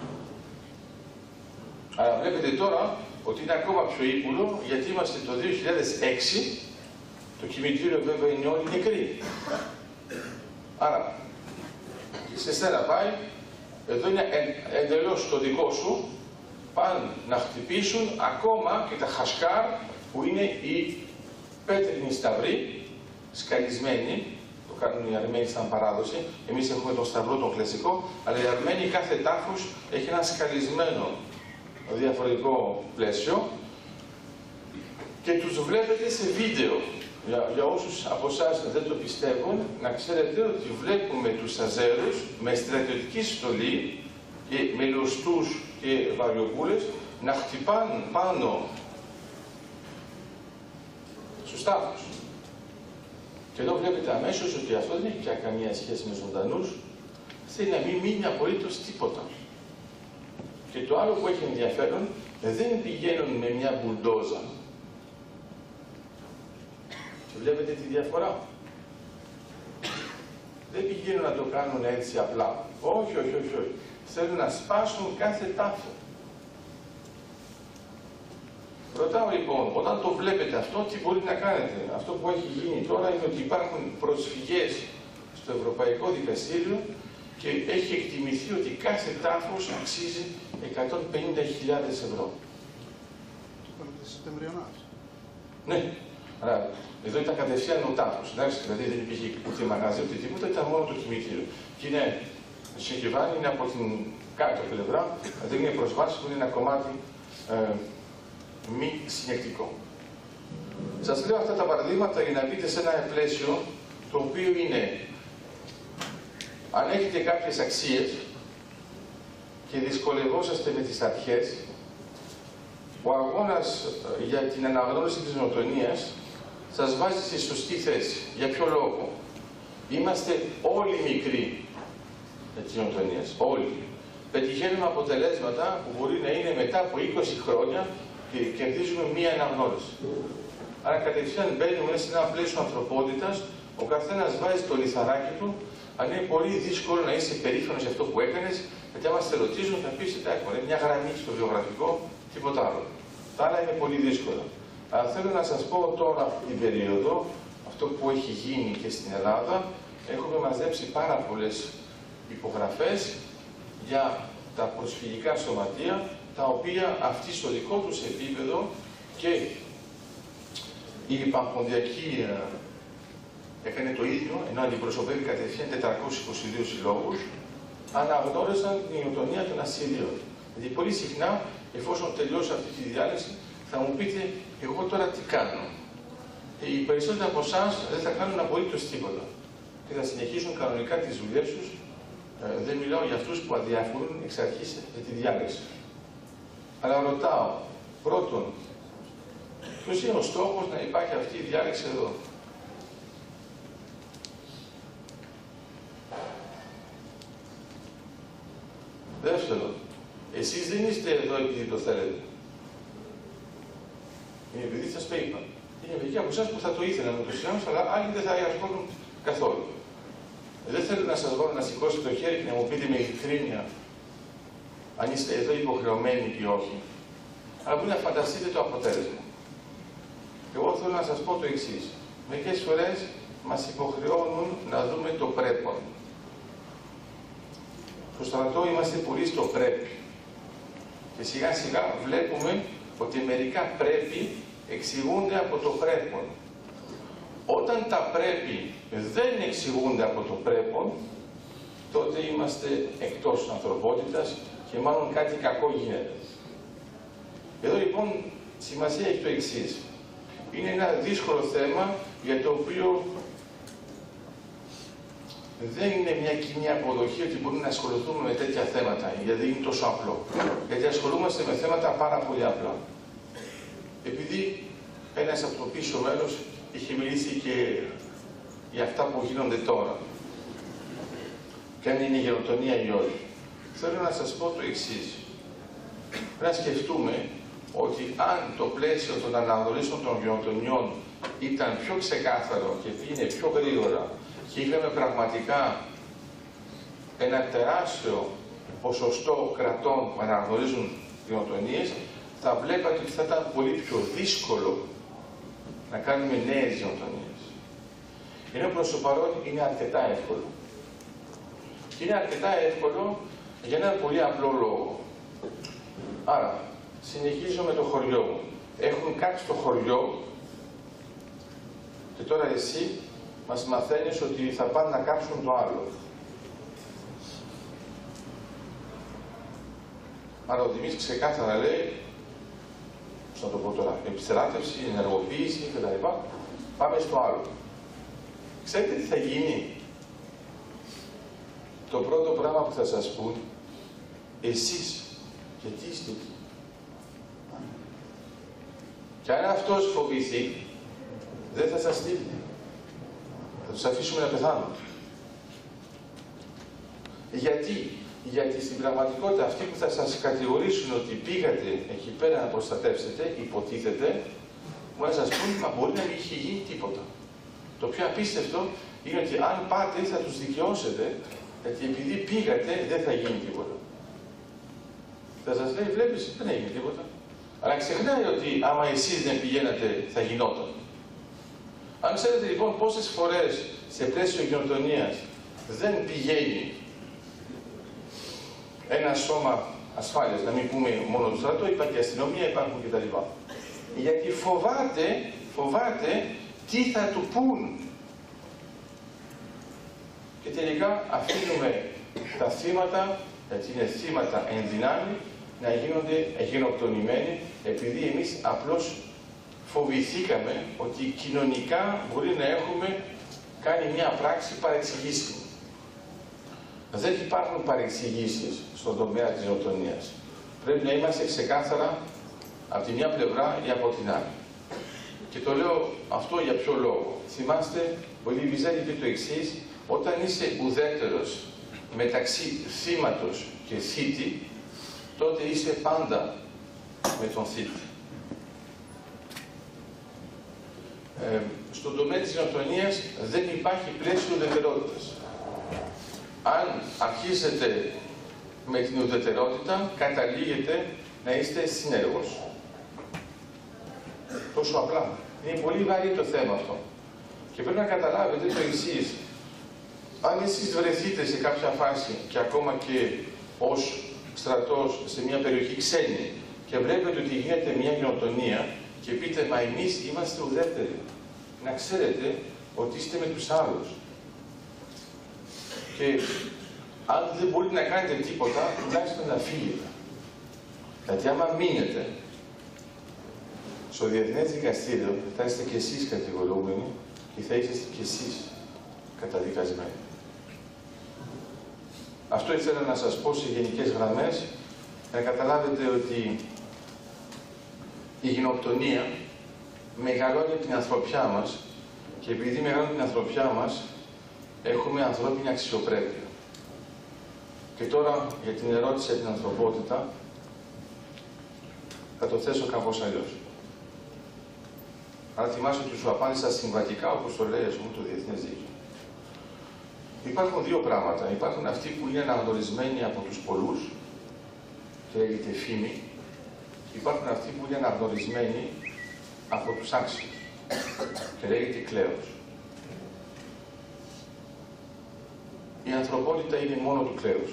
Speaker 1: Αλλά βλέπετε τώρα ότι είναι ακόμα πιο ύπουλο, γιατί είμαστε το δύο χιλιάδες έξι, το κημητήριο βέβαια είναι όλοι νεκροί. Άρα, σε σένα πάει, εδώ είναι εντελώς το δικό σου, πάνε να χτυπήσουν ακόμα και τα χασκάρ, που είναι οι πέτρινοι σταυροί, σκαλισμένοι, το κάνουν οι Αρμένοι σαν παράδοση, εμείς έχουμε τον σταυρό τον κλασικό, αλλά οι Αρμένοι κάθε τάφος έχει ένα σκαλισμένο διαφορετικό πλαίσιο και τους βλέπετε σε βίντεο. Για, για όσους από εσάς δεν το πιστεύουν, να ξέρετε ότι βλέπουμε τους Αζέρους με στρατιωτική στολή και με λωστούς και βαριοπούλες να χτυπάνε πάνω στους τάφους. Και εδώ βλέπετε αμέσως ότι αυτό δεν έχει πια καμία σχέση με ζωντανούς, θέλει να μην μείνει απολύτως τίποτα. Και το άλλο που έχει ενδιαφέρον, δεν πηγαίνουν με μια μπουλντόζα. Και βλέπετε τη διαφορά. Δεν πηγαίνουν να το κάνουν έτσι απλά. Όχι, όχι, όχι, όχι. Θέλουν να σπάσουν κάθε τάφο. Ρωτάω λοιπόν, όταν το βλέπετε αυτό, τι μπορείτε να κάνετε. Αυτό που έχει γίνει τώρα είναι ότι υπάρχουν προσφυγές στο Ευρωπαϊκό Δικαστήριο και έχει εκτιμηθεί ότι κάθε τάφος αξίζει εκατόν πενήντα χιλιάδες ευρώ.
Speaker 3: Το κάνετε Σεπτεμβριανάς.
Speaker 1: Ναι, αλλά εδώ ήταν κατευθείαν ο τάφος, εντάξει, δηλαδή δεν υπήρχε ούτε μαγαζί ούτε τίποτα, ήταν μόνο το κημητήριο. Και είναι, συγκεκριμένη είναι από την κάτω πλευρά, δηλαδή είναι προσβάσιμο, είναι ένα κομμάτι ε, μη συνεκτικό. Σας λέω αυτά τα παραδείγματα για να μπείτε σε ένα πλαίσιο το οποίο είναι, αν έχετε κάποιες αξίες και δυσκολευόσαστε με τις αρχές, ο αγώνας για την αναγνώριση της νοοτονίας σας βάζει στη σωστή θέση. Για ποιο λόγο? Είμαστε όλοι μικροί με τις νοοτονίες, όλοι. Πετυχαίνουμε αποτελέσματα που μπορεί να είναι μετά από είκοσι χρόνια και κερδίζουμε μία αναγνώριση. Άρα κατευθείαν μπαίνουμε σε ένα πλαίσιο ανθρωπότητας, ο καθένας βάζει το λιθαράκι του, αν είναι πολύ δύσκολο να είσαι περήφανος για αυτό που έκανες, γιατί άμα σε ρωτήσουν θα πεις εντάξει, είναι μια γραμμή στο βιογραφικό, τίποτα άλλο. Τα άλλα είναι πολύ δύσκολα. Αλλά θέλω να σας πω τώρα αυτή την περίοδο, αυτό που έχει γίνει και στην Ελλάδα, έχουμε μαζέψει πάρα πολλές υπογραφές για τα προσφυγικά σωματεία, τα οποία αυτοί στο δικό τους επίπεδο και η Πανπονδιακή έκανε το ίδιο, ενώ αντιπροσωπεύει κατευθείαν τετρακόσιους είκοσι δύο συλλόγους, αναγνώρισαν την νοοτονία των ασύλιων. Γιατί πολύ συχνά, εφόσον τελειώσει αυτή τη διάλυση, θα μου πείτε, εγώ τώρα τι κάνω. Οι περισσότεροι από εσάς δεν θα κάνουν απολύτως τίποτα. Και θα συνεχίσουν κανονικά τις δουλειές τους. Ε, δεν μιλάω για αυτούς που αδιαφορούν εξ αρχής για τη διάλυση. Αλλά ρωτάω, πρώτον, ποιος είναι ο στόχος να υπάρχει αυτή η διάλεξη εδώ? Δεύτερον, εσείς δεν είστε εδώ επειδή το θέλετε. Είναι επειδή σας το είπα. Είναι μερικοί από εσάς που θα το ήθελαν ούτως ή άλλως, αλλά άλλοι δεν θα ασχολούν καθόλου. Δεν θέλω να σας βάλω να σηκώσετε το χέρι και να μου πείτε με ειλικρίνεια αν είστε εδώ υποχρεωμένοι ή όχι. Αλλά μπορεί να φανταστείτε το αποτέλεσμα. Εγώ θέλω να σας πω το εξής. Μερικές φορές μας υποχρεώνουν να δούμε το πρέπον. Στο στρατό είμαστε πολύ στο πρέπει. Και σιγά σιγά βλέπουμε ότι μερικά πρέπει εξηγούνται από το πρέπον. Όταν τα πρέπει δεν εξηγούνται από το πρέπον, τότε είμαστε εκτός της ανθρωπότητας και μάλλον κάτι κακό γίνεται. Εδώ λοιπόν σημασία έχει το εξής. Είναι ένα δύσκολο θέμα για το οποίο δεν είναι μια κοινή αποδοχή ότι μπορούμε να ασχοληθούμε με τέτοια θέματα, γιατί είναι τόσο απλό. Γιατί ασχολούμαστε με θέματα πάρα πολύ απλά. Επειδή ένας από το πίσω μέρος είχε μιλήσει και για αυτά που γίνονται τώρα. Και αν είναι γενοτονία ή όχι. Θέλω να σας πω το εξής. Πρέπει να σκεφτούμε ότι αν το πλαίσιο των αναγνωρίσεων των γενοτονιών ήταν πιο ξεκάθαρο και πήγαινε πιο γρήγορα και είχαμε πραγματικά ένα τεράστιο ποσοστό κρατών που αναγνωρίζουν γενοτονίες, θα βλέπατε ότι θα ήταν πολύ πιο δύσκολο να κάνουμε νέες γενοτονίες. Ενώ προς το παρόν είναι αρκετά εύκολο. Και είναι αρκετά εύκολο για έναν πολύ απλό λόγο. Άρα, συνεχίζω με το χωριό μου. Έχουν κάτι στο χωριό και τώρα εσύ μας μαθαίνεις ότι θα πάνε να κάψουν το άλλο. Άρα ο Δημήτρης ξεκάθαρα λέει, πώς να το πω τώρα, επιστράτευση, ενεργοποίηση κτλ. Πάμε στο άλλο. Ξέρετε τι θα γίνει? Το πρώτο πράγμα που θα σας πούν, εσείς, γιατί είστε εκεί? Και αν αυτός φοβηθεί, δεν θα σας στείλει. Θα τους αφήσουμε να πεθάνουν. Γιατί? Γιατί στην πραγματικότητα αυτοί που θα σας κατηγορήσουν ότι πήγατε εκεί πέρα να προστατεύσετε, υποτίθεται, μπορεί να σας πούν, μα μπορεί να μην είχε γίνει τίποτα. Το πιο απίστευτο είναι ότι αν πάτε θα τους δικαιώσετε, γιατί επειδή πήγατε δεν θα γίνει τίποτα. Θα σας λέει, βλέπεις, δεν έγινε τίποτα. Αλλά ξεχνάει ότι άμα εσείς δεν πηγαίνατε θα γινόταν. Αν ξέρετε λοιπόν πόσες φορές σε πλαίσιο γενοτονίας δεν πηγαίνει ένα σώμα ασφάλειας, να μην πούμε μόνο το στρατό, υπάρχει αστυνομία, υπάρχουν κτλ. Γιατί φοβάται, φοβάται τι θα του πούν. Και τελικά αφήνουμε τα θύματα, γιατί είναι θύματα εν δυνάμει, να γίνονται γενοκτονημένοι, επειδή εμείς απλώς φοβηθήκαμε ότι κοινωνικά μπορεί να έχουμε κάνει μια πράξη παρεξηγήσιμη. Δεν υπάρχουν παρεξηγήσεις στον τομέα της γενοκτονίας. Πρέπει να είμαστε ξεκάθαρα από τη μια πλευρά ή από την άλλη. Και το λέω αυτό για ποιο λόγο. Θυμάστε, ο Λί Βιζέλ είπε το εξής: όταν είσαι ουδέτερος μεταξύ θύματος και θήτη, τότε είσαι πάντα με τον θήτη. Ε, στον τομέα της γενοκτονίας δεν υπάρχει πλαίσιο ουδετερότητας. Αν αρχίσετε με την ουδετερότητα, καταλήγετε να είστε συνέργος. Τόσο απλά. Είναι πολύ βαρύ το θέμα αυτό. Και πρέπει να καταλάβετε το εξής. Αν εσείς βρεθείτε σε κάποια φάση και ακόμα και ως στρατός σε μια περιοχή ξένη και βλέπετε ότι γίνεται μια γενοκτονία και πείτε, μα εμείς είμαστε ουδέτεροι, να ξέρετε ότι είστε με τους άλλους. Και αν δεν μπορείτε να κάνετε τίποτα, τουλάχιστον να φύγετε. Γιατί άμα μείνετε στο Διεθνές Δικαστήριο, θα είστε και εσείς κατηγορούμενοι και θα είστε και εσείς καταδικασμένοι. Αυτό ήθελα να σας πω σε γενικές γραμμές, να καταλάβετε ότι η γενοκτονία μεγαλώνει την ανθρωπιά μας και επειδή μεγαλώνει την ανθρωπιά μας, έχουμε ανθρώπινη αξιοπρέπεια. Και τώρα για την ερώτηση για την ανθρωπότητα, θα το θέσω κάπως αλλιώς. Αλλά θυμάσαι ότι σου απάντησα συμβατικά, όπως το λέει, ας πούμε, το Διεθνές Δίκαιο. Υπάρχουν δύο πράγματα. Υπάρχουν αυτοί που είναι αναγνωρισμένοι από τους πολλούς και λέγεται φήμη. Υπάρχουν αυτοί που είναι αναγνωρισμένοι από τους άξιους και λέγεται κλέος. Η ανθρωπότητα είναι μόνο του κλέους.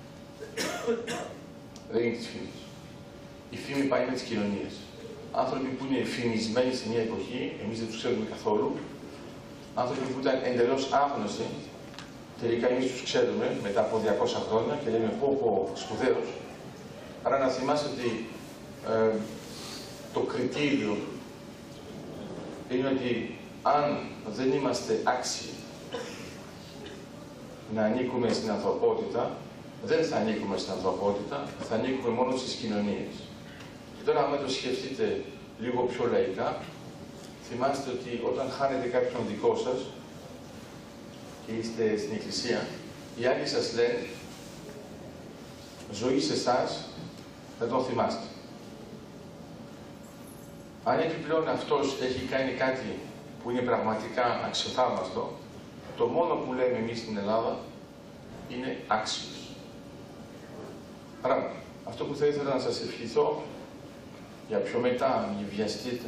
Speaker 1: Δεν είναι της φήμης. Η φήμη πάει με τις κοινωνίες. Άνθρωποι που είναι φημισμένοι σε μια εποχή, εμείς δεν τους ξέρουμε καθόλου. Άνθρωποι που ήταν εντελώς άγνωστοι, τελικά εμείς τους ξέρουμε μετά από διακόσια χρόνια και λέμε πω πω σπουδαίος. Άρα να θυμάστε ότι ε, το κριτήριο είναι ότι αν δεν είμαστε άξιοι να ανήκουμε στην ανθρωπότητα, δεν θα ανήκουμε στην ανθρωπότητα, θα ανήκουμε μόνο στις κοινωνίες. Και τώρα, άμα το σκεφτείτε λίγο πιο λαϊκά, θυμάστε ότι όταν χάνετε κάποιον δικό σας και είστε στην εκκλησία, οι άλλοι σας λένε ζωή σε εσάς, δεν τον θυμάστε. Αν επιπλέον αυτός έχει κάνει κάτι που είναι πραγματικά αξιοθαύμαστο, το μόνο που λέμε εμείς στην Ελλάδα είναι άξιος. Άρα, αυτό που θα ήθελα να σας ευχηθώ, για πιο μετά μην βιαστείτε,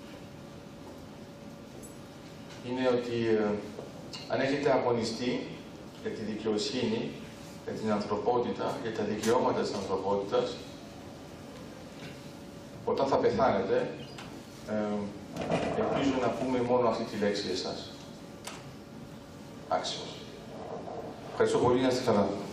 Speaker 1: είναι ότι ε, αν έχετε αγωνιστεί για τη δικαιοσύνη, για την ανθρωπότητα, για τα δικαιώματα της ανθρωπότητας, όταν θα πεθάνετε, ε, ελπίζω να πούμε μόνο αυτή τη λέξη εσάς. Άξιος. Ευχαριστώ πολύ, να είστε καλά.